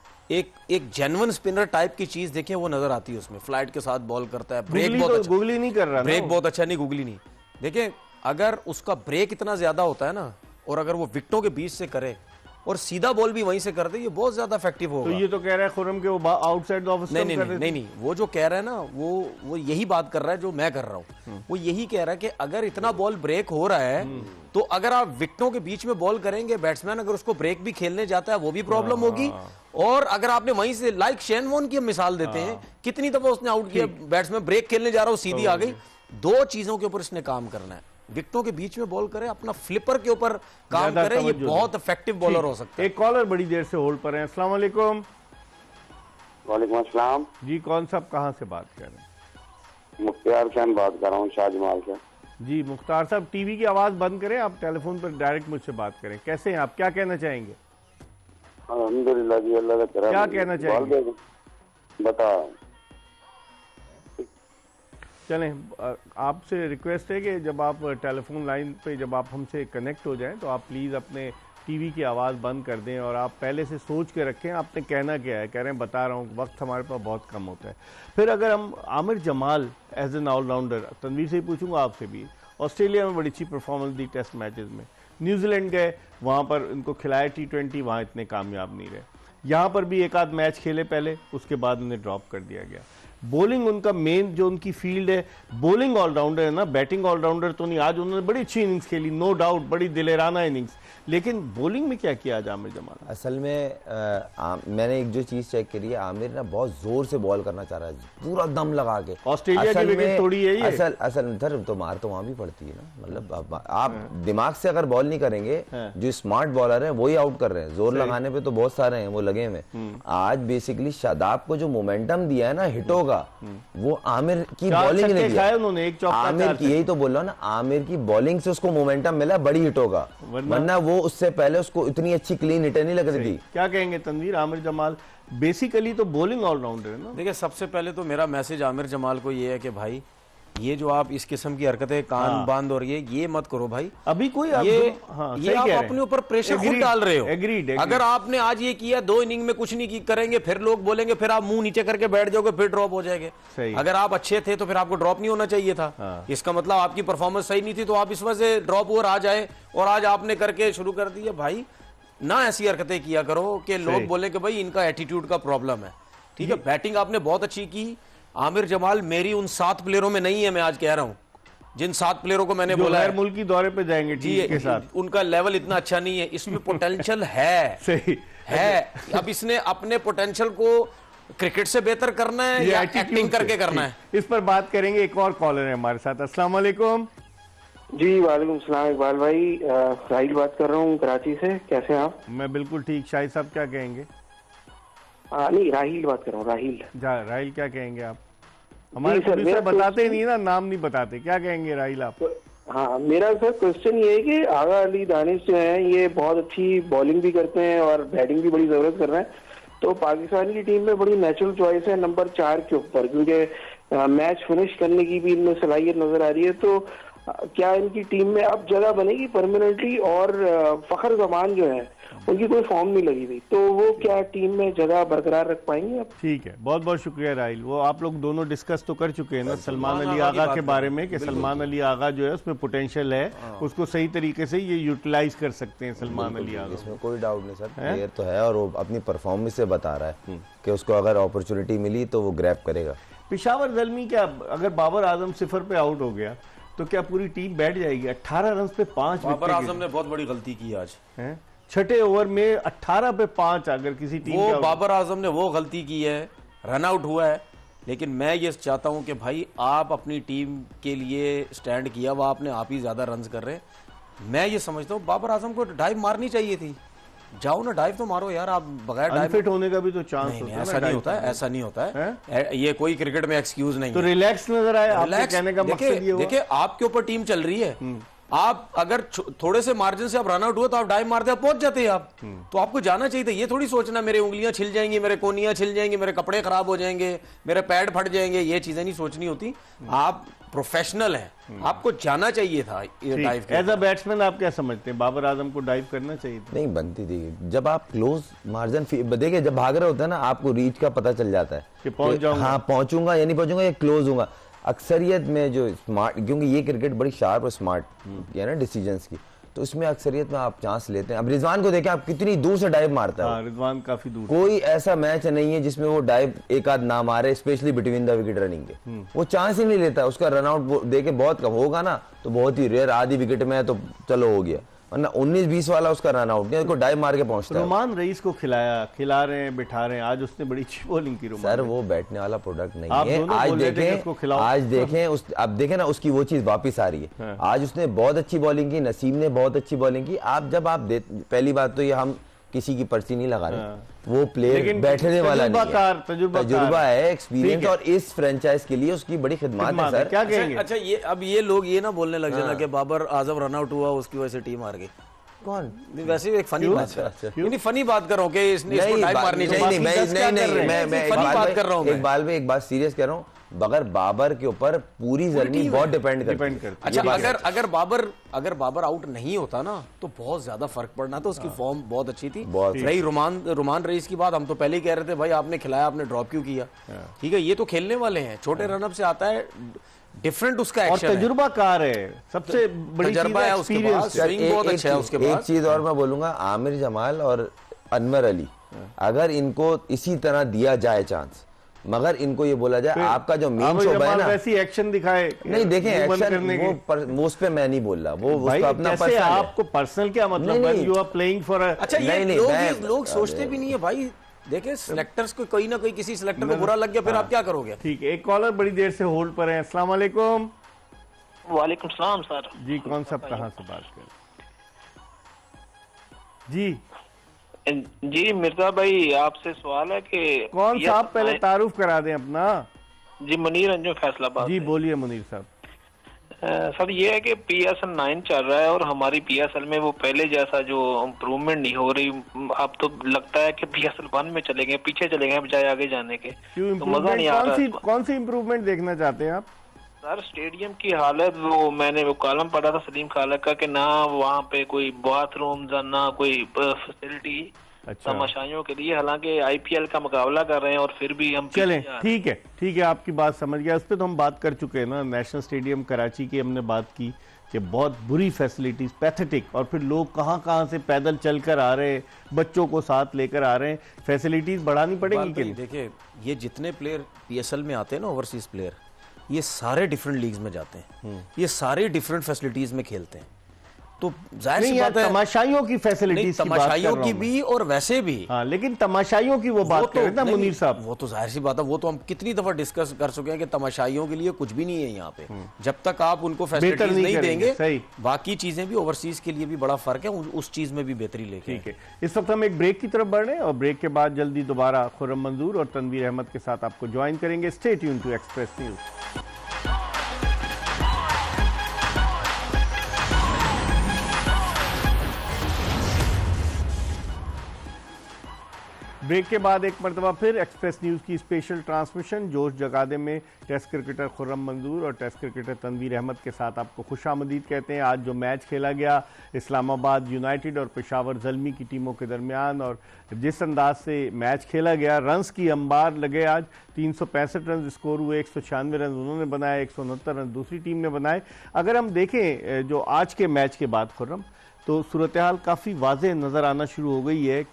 एक जेन्युइन स्पिनर टाइप की चीज देखिए वो नजर आती है उसमें, फ्लाइट के साथ बॉल करता है, ब्रेक बहुत अच्छा, गूगली नहीं कर रहा, ब्रेक बहुत अच्छा, नहीं गूगली नहीं। देखिए अगर उसका ब्रेक इतना ज्यादा होता है ना और अगर वो विकेटों के बीच से करे और सीधा बॉल भी वहीं से कर दे, ये बहुत ज्यादा इफेक्टिव होगा। तो ये तो कह रहा है खुरम के वो आउटसाइड ऑफ स्टंप कर रहे थे। नहीं, वो जो कह रहा है ना वो यही बात कर रहा है जो मैं कर रहा हूँ। वो यही कह रहा है कि अगर इतना बॉल ब्रेक हो रहा है तो अगर आप विकेटों के बीच में बॉल करेंगे, बैट्समैन अगर उसको ब्रेक भी खेलने जाता है वो भी प्रॉब्लम होगी। और अगर आपने वहीं से लाइक शेन वॉर्न की मिसाल देते हैं, कितनी दफा उसने आउट किया, बैट्समैन ब्रेक खेलने जा रहा हो सीधी आ गई। 2 चीजों के ऊपर इसने काम करना है, विकेटों के बीच में बॉल करे, अपना फ्लिपर के ऊपर काम करे, ये बहुत इफेक्टिव बॉलर हो सकता है। एक कॉलर बड़ी देर से होल्ड पर है। अस्सलाम वालेकुम। वालेकुम अस्सलाम जी, कौन साहब कहाँ से बात कर रहे हैं? मुख्तार खान बात कर रहा हूँ शाहजमाल से। जी मुख्तार साहब, टीवी की आवाज बंद करें, आप टेलीफोन पर डायरेक्ट मुझसे बात करें। कैसे हैं आप, क्या कहना चाहेंगे? अल्हम्दुलिल्लाह जी, अल्लाह का करम। क्या कहना चाहेंगे? बता। चलें, आपसे रिक्वेस्ट है कि जब आप टेलीफोन लाइन पे जब आप हमसे कनेक्ट हो जाएं तो आप प्लीज़ अपने टीवी की आवाज़ बंद कर दें और आप पहले से सोच के रखें आपने कहना क्या है। कह रहे हैं बता रहा हूँ, वक्त हमारे पास बहुत कम होता है। फिर अगर हम Amir Jamal as an allrounder, Tanveer से ही पूछूंगा आपसे भी, ऑस्ट्रेलिया में बड़ी अच्छी परफॉर्मेंस दी टेस्ट मैचेस में, न्यूजीलैंड गए वहाँ पर इनको खिलाया T20, वहाँ इतने कामयाब नहीं रहे, यहाँ पर भी एक आध मैच खेले पहले, उसके बाद उन्हें ड्रॉप कर दिया गया। बॉलिंग उनका मेन जो उनकी फील्ड है, बॉलिंग ऑलराउंडर है ना, बैटिंग ऑलराउंडर तो नहीं। आज उन्होंने बड़ी अच्छी इनिंग्स खेली, नो डाउट, बड़ी दिलेराना इनिंग्स, लेकिन बॉलिंग में क्या किया आज आमिर जमाल? असल में मैंने एक जो चीज चेक करी है, आमिर ना बहुत जोर से बॉल करना चाह रहा है, पूरा दम लगा के। ऑस्ट्रेलिया की विकेट थोड़ी है ये। असल इधर तो मार तो वहां भी पड़ती है ना, मतलब आप दिमाग से अगर बॉल नहीं करेंगे, जो स्मार्ट बॉलर है वही आउट कर रहे हैं। जोर लगाने पे तो बहुत सारे हैं वो लगे हुए। आज बेसिकली शादाब को जो मोमेंटम दिया है ना हिटों का, वो आमिर की बॉलिंग ने दिया। उन्होंने एक चौका, आमिर की, यही तो बोल रहा हूं ना, आमिर की बॉलिंग से उसको मोमेंटम मिला बड़ी हिटों का, वरना वो उससे पहले उसको इतनी अच्छी क्लीन हिट नहीं लग रही थी। क्या कहेंगे तनवीर, आमिर जमाल बेसिकली तो बॉलिंग ऑलराउंडर है ना? देखिए सबसे पहले तो मेरा मैसेज आमिर जमाल को ये है कि भाई ये जो आप इस किस्म की हरकतें कान बांध और ये मत करो भाई। अभी कोई ये आप अपने ऊपर प्रेशर खुद डाल रहे हो। एग्रीड। अगर आपने आज ये किया, 2 इनिंग में कुछ नहीं करेंगे, फिर लोग बोलेंगे, फिर आप मुंह नीचे करके बैठ जाओगे, फिर ड्रॉप हो जाएंगे। अगर आप अच्छे थे तो फिर आपको ड्रॉप नहीं होना चाहिए था। इसका मतलब आपकी परफॉर्मेंस सही नहीं थी, तो आप इस वजह से ड्रॉप ओवर आ जाए और आज आपने करके शुरू कर दिया। भाई ना ऐसी हरकतें किया करो कि लोग बोले कि भाई इनका एटीट्यूड का प्रॉब्लम है। ठीक है, बैटिंग आपने बहुत अच्छी की। आमिर जमाल मेरी उन 7 प्लेयरों में नहीं है, मैं आज कह रहा हूं, जिन 7 प्लेयरों को मैंने बोला है मुल्की दौरे पे जाएंगे टीम के साथ, उनका लेवल इतना अच्छा नहीं है। इसमें पोटेंशियल है। सही है। अब इसने अपने पोटेंशियल को क्रिकेट से बेहतर करना है या एक्टिंग करके करना है, इस पर बात करेंगे। एक और कॉलर है हमारे साथ। अस्सलाम वालेकुम। जी वालेकुम सलाम इकबाल भाई, राहिल बात कर रहा हूँ कराची से। कैसे हैं आप? मैं बिल्कुल ठीक। शाहिद साहब क्या कहेंगे? नहीं, राहिल बात कर रहा हूँ, राहिल। राहिल क्या कहेंगे आप? हमारे जी सर, प्रोड्यूसर मेरा बताते ही नहीं ना, नाम नहीं बताते, क्या कहेंगे राहिल आप? हाँ, मेरा सर क्वेश्चन ये है कि आगा अली दानिश जो है ये बहुत अच्छी बॉलिंग भी करते हैं और बैटिंग भी बड़ी जबरदस्त कर रहे हैं, तो पाकिस्तान की टीम में बड़ी नेचुरल चॉइस है नंबर 4 के ऊपर, क्योंकि मैच फिनिश करने की भी इनमें सलाहियत नजर आ रही है। तो क्या इनकी टीम में अब जगह बनेगी परमानेंटली? और फखर जमान जो है उनकी कोई फॉर्म नहीं लगी थी, तो वो क्या टीम में जगह बरकरार रख पाएंगे अब? ठीक है, बहुत बहुत शुक्रिया राहिल। वो आप लोग दोनों डिस्कस तो कर चुके हैं ना सलमान अली आगा के बारे में, कि सलमान अली आगा जो है उसमें पोटेंशियल है, उसको सही तरीके से ये यूटिलाइज कर सकते हैं सलमान अली आगा। इसमें कोई डाउट नहीं सर, प्लेयर तो है और वो अपनी परफॉर्मेंस से बता रहा है कि उसको अगर अपॉर्चुनिटी मिली तो वो ग्रैब करेगा। पेशावर ज़ल्मी क्या, अगर बाबर आजम 0 पे आउट हो गया तो क्या पूरी टीम बैठ जाएगी? 18 रन पे 5 बाबर आजम ने बहुत बड़ी गलती की आज, छठे ओवर में 18 पे 5। अगर किसी टीम वो बाबर आजम ने वो गलती की है, रन आउट हुआ है, लेकिन मैं ये चाहता हूं कि भाई आप अपनी टीम के लिए स्टैंड किया, वो आपने आप ही ज्यादा रन कर रहे हैं। मैं ये समझता हूं बाबर आजम को डाइव मारनी चाहिए थी, जाओ ना डाइव तो मारो यार, आप बगैर डाइव अनफिट होने का भी तो चांस होता है। ऐसा नहीं होता है, ऐसा नहीं होता है, ये कोई क्रिकेट में एक्सक्यूज नहीं तो है। रिलैक्स नजर आए, आपके कहने का मकसद ये हुआ। देखिए आपके ऊपर टीम चल रही है, आप अगर थोड़े से मार्जिन से आप रन आउट हुए तो आप डाइव मारते आप पहुंच जाते हैं आप, तो आपको जाना चाहिए था। ये थोड़ी सोचना मेरे उंगलियां छिल जाएंगी, मेरे कोनियां छिल जाएंगी, मेरे कपड़े खराब हो जाएंगे, मेरे पैड फट जाएंगे, ये चीजें नहीं सोचनी होती। आप प्रोफेशनल हैं, आपको जाना चाहिए था डाइव। एज अ बैट्समैन आप क्या समझते हैं, बाबर आजम को डाइव करना चाहिए था? नहीं बनती थी, जब आप क्लोज मार्जिन देखिए, जब भाग रहे होते हैं ना आपको रीच का पता चल जाता है कि पहुंच जाऊंगा, हाँ पहुंचूंगा या नहीं पहुंचूंगा या क्लोज हूंगा। अक्सरियत में जो स्मार्ट, क्योंकि ये क्रिकेट बड़ी शार्प और स्मार्ट है ना डिसीजंस की, तो इसमें अक्सरियत में आप चांस लेते हैं। अब रिजवान को देखें आप कितनी दूर से डाइव मारता है। हाँ, रिजवान काफी दूर। कोई ऐसा मैच नहीं है जिसमें वो डाइव एक आध ना मारे, specially between the wicket running के, वो चांस ही नहीं लेता। उसका रन आउट देखे बहुत कम होगा ना, तो बहुत ही रेयर, आधी विकेट में है तो चलो हो गया, वरना 19-20 वाला उसका रन आउट नहीं, उसको डाइव मार के पहुंचता है। रोमान रईस को खिला रहे हैं, बिठा रहे हैं, आज उसने बड़ी अच्छी बॉलिंग की। सर वो बैठने वाला प्रोडक्ट नहीं है। आज देखें अब देखें ना उसकी वो चीज वापस आ रही है। आज उसने बहुत अच्छी बॉलिंग की, नसीम ने बहुत अच्छी बॉलिंग की। आप जब आप पहली बात तो ये हम किसी की पर्ची नहीं लगा रहे, वो प्लेयर बैठने वाला नहीं है, तजुर्बा है, एक्सपीरियंस, और इस फ्रेंचाइज के लिए उसकी बड़ी खिदमत है सर। क्या कहेंगे? अच्छा ये अब ये लोग ये ना बोलने लग जाना कि बाबर आजम रन आउट हुआ उसकी वजह से टीम हार गई। कौन? वैसे एक फनी बात नहीं, फनी बात कर रहा हूँ कि इसको डाइव मारनी चाहिए। नहीं, मैं फनी बात कर रहा हूँ, एक बात सीरियस कह रहा हूँ, बगैर बाबर के ऊपर पूरी जर्नी बहुत डिपेंड करती है। अच्छा अगर बाबर आउट नहीं होता ना तो बहुत ज्यादा फर्क पड़ना था। उसकी फॉर्म बहुत अच्छी थी। रही रोमान रईस की बात, हम तो पहले ही कह रहे थे भाई आपने खिलाया, आपने ड्रॉप क्यों किया? ठीक है, ये तो खेलने वाले हैं, छोटे रनअप से आता है, डिफरेंट उसका एक्शन है, तजुर्बाकार है, सबसे बड़ी तजुर्बा है उसके पास, स्विंग बहुत अच्छा है उसके पास। एक चीज और मैं बोलूंगा, आमिर जमाल और अनवर अली, अगर इनको इसी तरह दिया जाए चांस, मगर इनको ये बोला जाए आपका जो मेन शो है ना, वैसी एक्शन दिखाए। नहीं देखें एक्शन वो उस पे मैं नहीं बोल रहा, वो उसका अपना पर्सनल है। आपको पर्सनल क्या मतलब है? You are playing for. अच्छा ये लोग सोचते भी नहीं है भाई, देखे सिलेक्टर्स को कोई ना कोई किसी सिलेक्टर को बुरा लग गया, फिर आप क्या करोगे? ठीक है, एक कॉलर बड़ी देर से होल्ड पर है। अस्सलाम वालेकुम। वालेकुम सलाम सर जी, कौन सा, कहाँ से बात कर? जी मिर्जा भाई, आपसे सवाल है कि कौन सा, आप पहले तारुफ करा दें अपना। जी मुनीर अंजुम फैसलाबाद। जी बोलिए मुनीर साहब। सर ये है कि PSL 9 चल रहा है और हमारी PSL में वो पहले जैसा जो इम्प्रूवमेंट नहीं हो रही। अब तो लगता है कि PSL 1 में चलेंगे, पीछे चलेंगे बजाय आगे जाने के। तो मजा नहीं आ रहा। कौन सी इम्प्रूवमेंट देखना चाहते हैं आप? सर स्टेडियम की हालत, वो मैंने वो कॉलम पढ़ा था सलीम खालक का कि ना वहाँ पे कोई बाथरूम ना कोई फैसिलिटी तमाशाइयों के लिए, हालांकि IPL का मुकाबला कर रहे हैं और फिर भी हम चलें। ठीक है, आपकी बात समझ गया। उस पर तो हम बात कर चुके हैं ना, नेशनल स्टेडियम कराची की हमने बात की कि बहुत बुरी फैसिलिटीज, पैथेटिक, और फिर लोग कहाँ से पैदल चलकर आ रहे हैं, बच्चों को साथ लेकर आ रहे हैं। फैसिलिटीज बढ़ानी पड़ेगी कि नहीं? देखिए ये जितने प्लेयर PSL में आते हैं ना, ओवरसीज प्लेयर, ये सारे डिफरेंट लीग्स में जाते हैं, ये सारे डिफरेंट फैसिलिटीज में खेलते हैं। तो जाहिर सी बात है तमाशाइयों की फैसिलिटी, तमाशाइयों की भी और वैसे भी। हाँ, लेकिन तमाशाइयों की वो बात कर रहे थे मुनीर साहब, वो तो जाहिर सी बात है, वो तो हम कितनी दफा डिस्कस कर चुके हैं कि तमाशाइयों के लिए कुछ भी नहीं है यहाँ पे। जब तक आप उनको फैसिलिटीज नहीं देंगे, बाकी चीजें भी ओवरसीज के लिए भी बड़ा फर्क है, उस चीज में भी बेहतरी लेके। ठीक है, इस वक्त हम एक ब्रेक की तरफ बढ़ रहे हैं और ब्रेक के बाद जल्दी दोबारा खुर्रम मंजूर और तनवीर अहमद के साथ आपको ज्वाइन करेंगे। Stay tune to Express News. Break के बाद एक मरतबा फिर एक्सप्रेस न्यूज़ की स्पेशल ट्रांसमिशन जोश जगा दे में टेस्ट क्रिकेटर खुर्रम मंजूर और टेस्ट क्रिकेटर तनवीर अहमद के साथ आपको खुशामदीद कहते हैं। आज जो मैच खेला गया इस्लामाबाद यूनाइटेड और पेशावर ज़ल्मी की टीमों के दरमियान, और जिस अंदाज से मैच खेला गया, रन्स की अंबार लगे। आज 365 रन स्कोर हुए, 196 रन उन्होंने बनाए, 169 रन दूसरी टीम ने बनाए। अगर हम देखें जो आज के मैच के बाद खुर्रम, तो सूरत हाल काफ़ी वाज़ेह नज़र आना शुरू हो गई है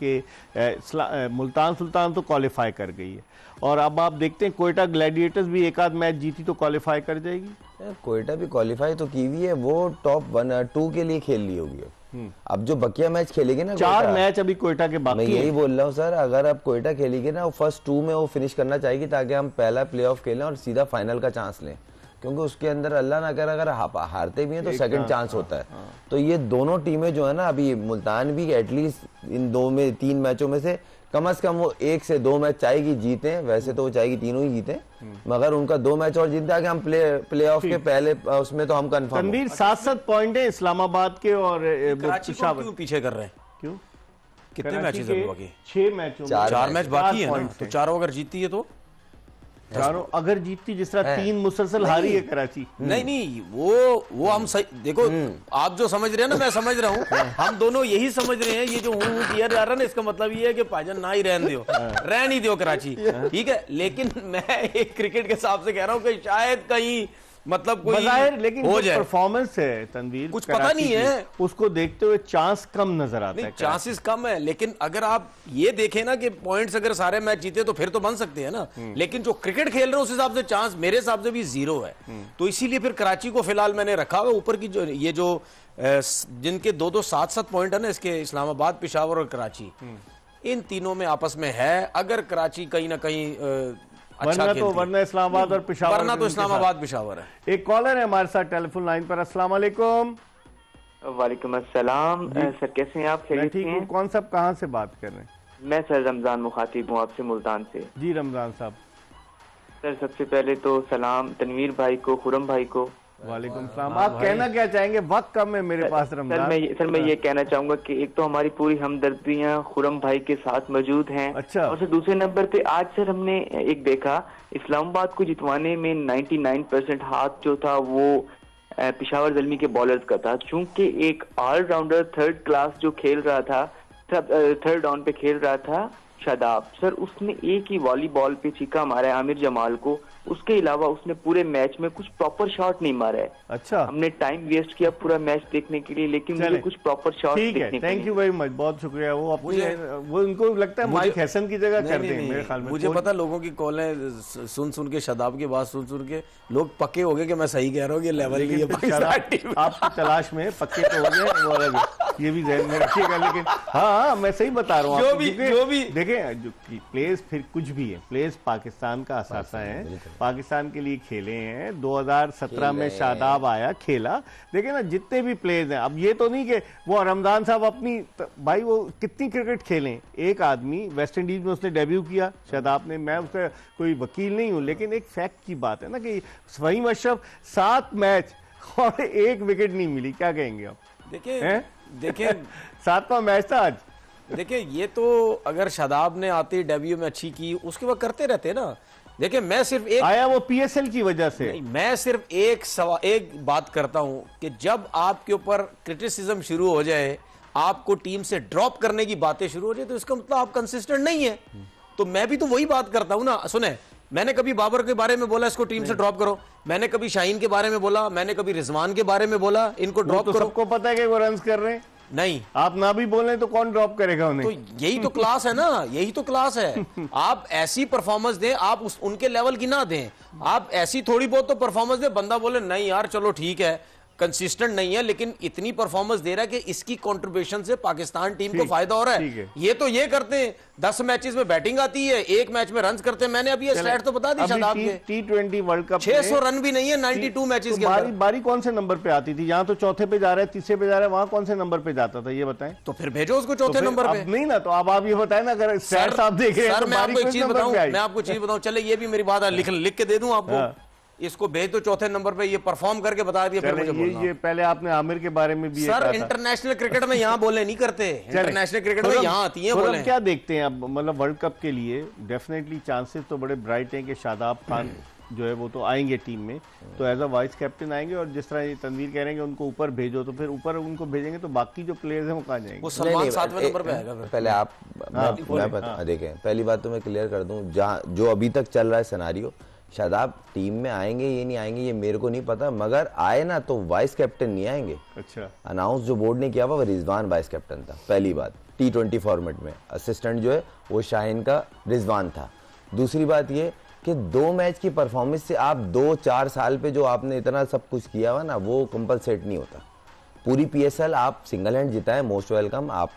कि मुल्तान सुल्तान तो क्वालिफाई कर गई है, और अब आप देखते हैं कोयटा ग्लैडिएटर्स भी एक आध मैच जीती तो क्वालिफाई कर जाएगी। कोयटा भी क्वालिफाई तो की हुई है, वो टॉप 1-2 के लिए खेल ली होगी। अब जो बकिया मैच खेलेगी ना, 4 मैच अभी कोयटा के बाकी, मैं यही बोल रहा हूँ सर, अगर अब कोयटा खेलेगी ना, वो फर्स्ट 2 में वो फिनिश करना चाहेगी ताकि हम पहला प्ले ऑफ खेलें और सीधा फाइनल का चांस लें, क्योंकि उसके अंदर अल्लाह ना करे अगर हारते भी हैं तो सेकंड चांस होता है। तो ये दोनों टीमें जो है ना, अभी मुल्तान भी एटलीस्ट इन 2-3 मैचों में से कम वो 1 से 2 मैच चाहेगी जीते, वैसे तो वो चाहेगी तीनों ही जीते, मगर उनका 2 मैच और जीत आगे हम प्ले ऑफ के पहले उसमें तो हम कंफर्म। तनवीर 7-7 पॉइंट है इस्लामाबाद के, और क्यों पीछे कर रहे हैं? क्यों? कितने मैचेस हैं बाकी? 6 मैचों, 4 मैच बाकी है ना, तो चारों अगर जीतती है तो चारों अगर जीतती, जिस तरह 3 मुसलसल हारी है कराची। नहीं वो हम सही देखो, आप जो समझ रहे हैं ना, मैं समझ रहा हूँ, हम दोनों यही समझ रहे हैं। ये जो किया जा रहा है ना, इसका मतलब ये है कि भाईजान ना ही रहने दो, रह नहीं दो कराची, ठीक है। लेकिन मैं एक क्रिकेट के हिसाब से कह रहा हूँ कि शायद कहीं मतलब कोई लेकिन हो जाए। परफॉर्मेंस है तनवीर, कुछ पता नहीं है, उसको देखते हुए चांस कम नजर आता है। चांसेस कम है, लेकिन अगर आप ये देखें ना कि पॉइंट्स अगर सारे मैच जीते तो फिर तो बन सकते हैं ना, लेकिन जो क्रिकेट खेल रहे हैं उस हिसाब से चांस मेरे हिसाब से भी 0 है। तो इसीलिए फिर कराची को फिलहाल मैंने रखा हुआ ऊपर की, जो ये जो जिनके 2-2 7-7 पॉइंट है ना, इसके इस्लामाबाद, पेशावर और कराची, इन तीनों में आपस में है। अगर कराची कहीं ना कहीं वरना इस्लामाबाद और पेशावर, वरना तो इस्लामाबाद पेशावर है। एक कॉलर है हमारे साथ टेलीफोन लाइन पर। अस्सलाम वालेकुम। वालेकुम अस्सलाम सर, कैसे हैं आप? मैं ठीक हूँ। कौन साहब कहाँ से बात कर रहे हैं? मैं सर रमजान मुखातिब हूँ आपसे, मुल्तान से। जी रमजान साहब। सर सबसे पहले तो सलाम तनवीर भाई को, खुर्रम भाई को। वालेकुम सलाम। आप कहना क्या चाहेंगे? वक्त कम है मेरे पास रमजान। सर मैं ये कहना चाहूंगा कि एक तो हमारी पूरी हमदर्दियां खुर्रम भाई के साथ मौजूद हैं। अच्छा। और सर दूसरे नंबर पे आज सर हमने एक देखा, इस्लामाबाद को जितवाने में 99% हाथ जो था वो पेशावर ज़ल्मी के बॉलर्स का था, चूंकि एक ऑलराउंडर थर्ड क्लास जो खेल रहा था, थर्ड डाउन पे खेल रहा था शादाब सर, उसने एक ही वॉलीबॉल पे छक्का मारा है आमिर जमाल को, उसके अलावा उसने पूरे मैच में कुछ प्रॉपर शॉट नहीं मारा है। अच्छा। हमने टाइम वेस्ट किया पूरा मैच देखने के लिए, लेकिन मुझे कुछ प्रॉपर शॉट देखने को। थैंक यू वेरी मच, बहुत शुक्रिया। वो उनको लगता है माइक हैसन की जगह कर देंगे मेरे ख्याल में। मुझे पता लोगों की कॉलें सुन के, शादाब की बात सुन के लोग पक्के हो गए कि मैं सही कह रहा हूँ, ये लेवल नहीं है। आपकी तलाश में पक्के तो हो गए, ये भी ध्यान में रखिएगा। लेकिन हाँ मैं सही बता रहा हूँ, जो भी देखें, जो प्लेयर्स फिर कुछ भी है, प्लेयर्स पाकिस्तान का असासा है, पाकिस्तान के लिए खेले हैं। 2017 में शादाब आया, खेला। देखिए ना जितने भी प्लेयर्स हैं, अब ये तो नहीं कि वो रमजान साहब अपनी भाई वो कितनी क्रिकेट खेलें। एक आदमी वेस्ट इंडीज में उसने डेब्यू किया शादाब ने, मैं उसका कोई वकील नहीं हूं, लेकिन एक फैक्ट की बात है ना कि फहीम अशरफ 7 मैच और 1 विकेट नहीं मिली, क्या कहेंगे आप? देखिए 7वां मैच था आज। देखिए ये तो अगर शादाब ने आते डेब्यू में अच्छी की, उसके बाद करते रहते ना। देखिए मैं सिर्फ एक आया वो PSL की वजह से, मैं सिर्फ एक बात करता हूं कि जब आपके ऊपर क्रिटिसिज्म शुरू हो जाए, आपको टीम से ड्रॉप करने की बातें शुरू हो जाए, तो इसका मतलब आप कंसिस्टेंट नहीं है। तो मैं भी तो वही बात करता हूं ना। सुने, मैंने कभी बाबर के बारे में बोला इसको टीम से ड्रॉप करो, मैंने कभी शाहीन के बारे में बोला, मैंने कभी रिजवान के बारे में बोला इनको ड्रॉप करो। सबको पता है कि वो रन्स कर रहे हैं। नहीं, आप ना भी बोलें तो कौन ड्रॉप करेगा उन्हें? तो यही तो क्लास है ना, यही तो क्लास है। आप ऐसी परफॉर्मेंस दें, आप उनके लेवल की ना दें, आप ऐसी थोड़ी बहुत तो परफॉर्मेंस दें, बंदा बोले नहीं यार चलो ठीक है। कंसिस्टेंट नहीं है, लेकिन इतनी परफॉर्मेंस दे रहा है कि इसकी कंट्रीब्यूशन से पाकिस्तान टीम को फायदा हो रहा है। ये तो ये करते हैं 10 मैचेस में बैटिंग आती है, एक मैच में रन करते हैं। मैंने अभी ये स्टैट तो बता दी शादाब के, T20 वर्ल्ड कप 600 रन भी नहीं है 92 मैचेस के अंदर। बारी कौन से नंबर पे आती थी? यहाँ तो चौथे पे जा रहा है, तीसरे पे जा रहा है, वहां कौन से नंबर पे जाता था ये बताएं। तो फिर भेजो उसको चौथे नंबर पे। नहीं ना, तो अब आप ये बताएं ना, अगर स्टैट्स आप देख रहे हैं तो मैं आपको एक चीज बताऊं, चले ये भी मेरी बात है, लिख के दे दूं आपको, इसको भेज दो चौथे नंबर पे, ये परफॉर्म करके बता दिया। फिर मुझे बोलना, ये पहले आपने आमिर के बारे में भी सर इंटरनेशनल क्रिकेट में यहाँ बोले नहीं करते, इंटरनेशनल क्रिकेट में यहाँ आती है बोले। क्या देखते हैं अब, मतलब वर्ल्ड कप के लिए डेफिनेटली चांसेस तो बड़े ब्राइट हैं कि शादाब खान जो है वो तो आएंगे टीम में, तो एज अ वाइस कैप्टन आएंगे, और जिस तरह ये तनवीर कह रहे हैं कि उनको ऊपर भेजो, तो फिर ऊपर उनको भेजेंगे तो बाकी जो प्लेयर्स हैं वो कहाँ जाएंगे? वो सलमान 7वें नंबर पे आएगा। पहले आप देखें, पहली बात तो मैं क्लियर कर दूं, जहाँ जो अभी तक चल रहा है सिनारियो, शादाब टीम में आएंगे ये नहीं आएंगे ये मेरे को नहीं पता, मगर आए ना तो वाइस कैप्टन नहीं आएंगे। अच्छा, अनाउंस जो बोर्ड ने किया वो रिजवान वाइस कैप्टन था। पहली बात, T20 फॉर्मेट में असिस्टेंट जो है वो शाहीन का रिजवान था। दूसरी बात ये कि 2 मैच की परफॉर्मेंस से आप 2-4 साल पे जो आपने इतना सब कुछ किया हुआ ना, वो कंपलसेट नहीं होता। पूरी PSL आप सिंगल हैंड जिताए, मोस्ट वेलकम, आप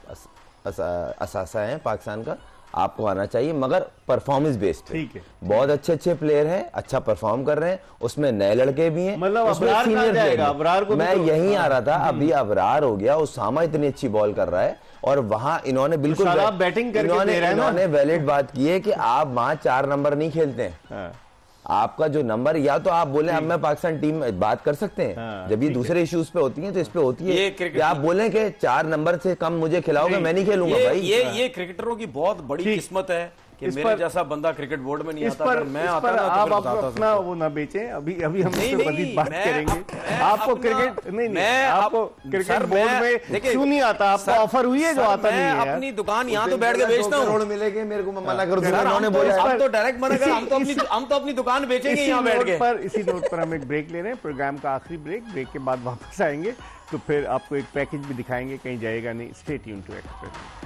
असासा हैं पाकिस्तान का, आपको आना चाहिए, मगर परफॉर्मेंस बेस्ड है। बहुत अच्छे प्लेयर हैं, अच्छा परफॉर्म कर रहे हैं, उसमें नए लड़के भी हैं, मतलब सीनियर प्लेयर। मैं यही आ रहा था, अभी अबरार हो गया, उसामा इतनी अच्छी बॉल कर रहा है, और वहां इन्होंने बिल्कुल बैटिंग इन्होंने वैलिड बात की है कि आप वहां 4 नंबर नहीं खेलते हैं। आपका जो नंबर, या तो आप बोले अब मैं पाकिस्तान टीम में बात कर सकते हैं, जब ये दूसरे इश्यूज पे होती हैं तो इस पे होती है कि आप बोले कि 4 नंबर से कम मुझे खिलाओगे, मैं नहीं खेलूंगा भाई। ये क्रिकेटरों की बहुत बड़ी किस्मत है कि मेरे जैसा बंदा क्रिकेट बोर्ड में नहीं आता। पर मैं आता ना तो आप अपना वो ना बेचें, अभी हम मजीद बात करेंगे। आपको क्रिकेट नहीं, आपको क्रिकेट बोर्ड में क्यों नहीं आता? आपको ऑफर हुई है जो आता नहीं है? अपनी दुकान यहाँ तो बैठ के बेचता हूँ, करोड़ मिलेंगे मेरे को, मना कर दूंगा। हम तो डायरेक्ट मना कर, हम तो अपनी दुकान बेचेंगे यहाँ बैठ के। इसी नोट पर हम एक ब्रेक ले रहे हैं, प्रोग्राम का आखिरी ब्रेक के बाद वापस आएंगे, तो फिर आपको एक पैकेज भी दिखाएंगे, कहीं जाएगा नहीं। Stay tuned to Express.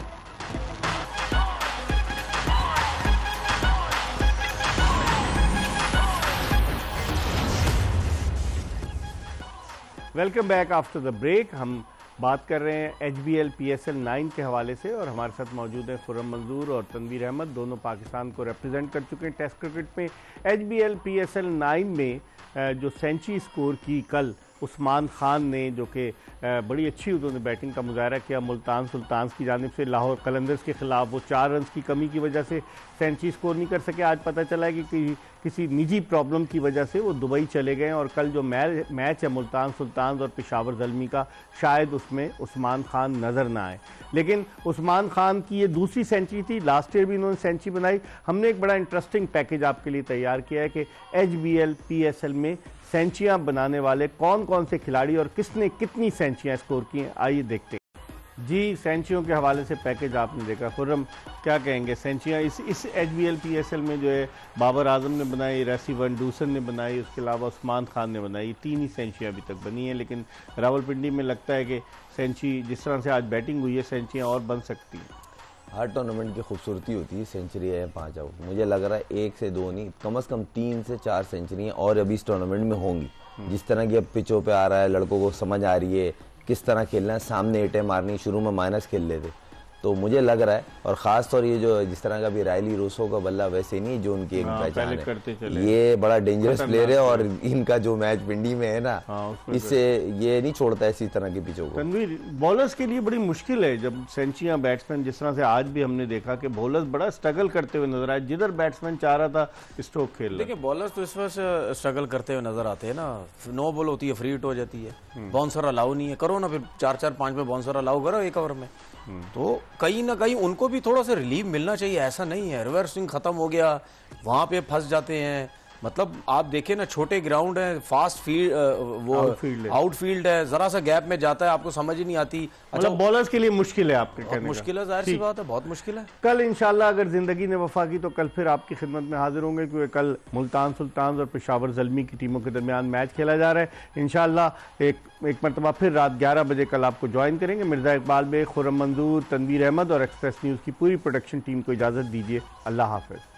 Welcome back after the break. हम बात कर रहे हैं HBL PSL 9 के हवाले से, और हमारे साथ मौजूद हैं खुर्रम मंजूर और तनवीर अहमद, दोनों पाकिस्तान को रिप्रेजेंट कर चुके हैं टेस्ट क्रिकेट में। HBL PSL 9 में जो सेंचुरी स्कोर की कल उस्मान खान ने, जो कि बड़ी अच्छी उन्होंने बैटिंग का मुजाहरा किया मुल्तान सुल्तान्स की जानिब से लाहौर कलंदर्स के खिलाफ, वो 4 रन की कमी की वजह से सेंचुरी स्कोर नहीं कर सके। आज पता चला है कि किसी निजी प्रॉब्लम की वजह से वो दुबई चले गए, और कल जो मैच है मुल्तान सुल्तान्स और पेशावर ज़ल्मी का, शायद उसमें उस्मान खान नज़र ना आए। लेकिन उस्मान खान की ये दूसरी सेंचुरी थी, लास्ट ईयर भी इन्होंने सेंचुरी बनाई। हमने एक बड़ा इंटरेस्टिंग पैकेज आपके लिए तैयार किया है कि HBL PSL में सेंचुरियां बनाने वाले कौन कौन से खिलाड़ी और किसने कितनी सेंचुरियां स्कोर की हैं, आइए देखते हैं। जी, सेंचुरियों के हवाले से पैकेज आपने देखा, खुर्रम क्या कहेंगे? सेंचुरियां इस HBL PSL में जो है बाबर आजम ने बनाई, रैसी वन डूसन ने बनाई, उसके अलावा उस्मान खान ने बनाई, 3 ही सेंचुरियां अभी तक बनी हैं। लेकिन रावलपिंडी में लगता है कि सेंचुरी जिस तरह से आज बैटिंग हुई है, सेंचुरियां और बन सकती हैं। हर टूर्नामेंट की खूबसूरती होती है सेंचुरी है 5 आउट, मुझे लग रहा है 1 से 2 नहीं, कम से कम 3 से 4 सेंचुरियाँ और अभी इस टूर्नामेंट में होंगी। जिस तरह की अब पिचों पे आ रहा है, लड़कों को समझ आ रही है किस तरह खेलना है, सामने एटें मारनी, शुरू में माइनस खेल लेते, तो मुझे लग रहा है, और ख़ास तौर ये जो जिस तरह का भी रायली रूसो का बल्ला वैसे नहीं जो उनकी एक पहचान है, ये बड़ा डेंजरस प्लेयर है, और इनका जो मैच पिंडी में है ना, इससे ये नहीं छोड़ता इसी तरह की पिचों को। तनवीर, बॉलर्स के लिए बड़ी मुश्किल है जब सेंचुरियां, बैट्समैन जिस तरह से आज भी हमने देखा कि बॉलर्स बड़ा स्ट्रगल करते हुए नजर आए, जिधर बैट्समैन चाह रहा था स्ट्रोक खेल। देखिए बॉलर्स तो इस वजह से स्ट्रगल करते हुए नजर आते हैं ना, 9 बॉल होती है, फ्री हिट हो जाती है, बाउंसर अलाउ नहीं है, करो ना फिर 4-4-5 में बाउंसर अलाउ करो 1 ओवर में, तो कहीं ना कहीं उनको भी थोड़ा सा रिलीफ मिलना चाहिए। ऐसा नहीं है रिवर्स स्विंग खत्म हो गया, वहां पे फंस जाते हैं। मतलब आप देखें ना, छोटे ग्राउंड है, फास्ट फील्ड, वो आउटफील्ड है, जरा सा गैप में जाता है, आपको समझ ही नहीं आती। अच्छा, बॉलर्स के लिए मुश्किल है, आपके कहने का मुश्किल है, जाहिर सी बात है, बहुत मुश्किल है। कल इंशाल्लाह अगर जिंदगी ने वफा की तो कल फिर आपकी खिदमत में हाजिर होंगे, क्योंकि कल मुल्तान सुल्तान्स और पेशावर ज़ल्मी की टीमों के दरमियान मैच खेला जा रहा है। इंशाल्लाह एक मरतबा फिर रात 11 बजे कल आपको ज्वाइन करेंगे। मिर्ज़ा इकबाल बेग, खुर्रम मंजूर, तनवीर अहमद और एक्सप्रेस न्यूज़ की पूरी प्रोडक्शन टीम को इजाज़त दीजिए। अल्लाह हाफ़िज़।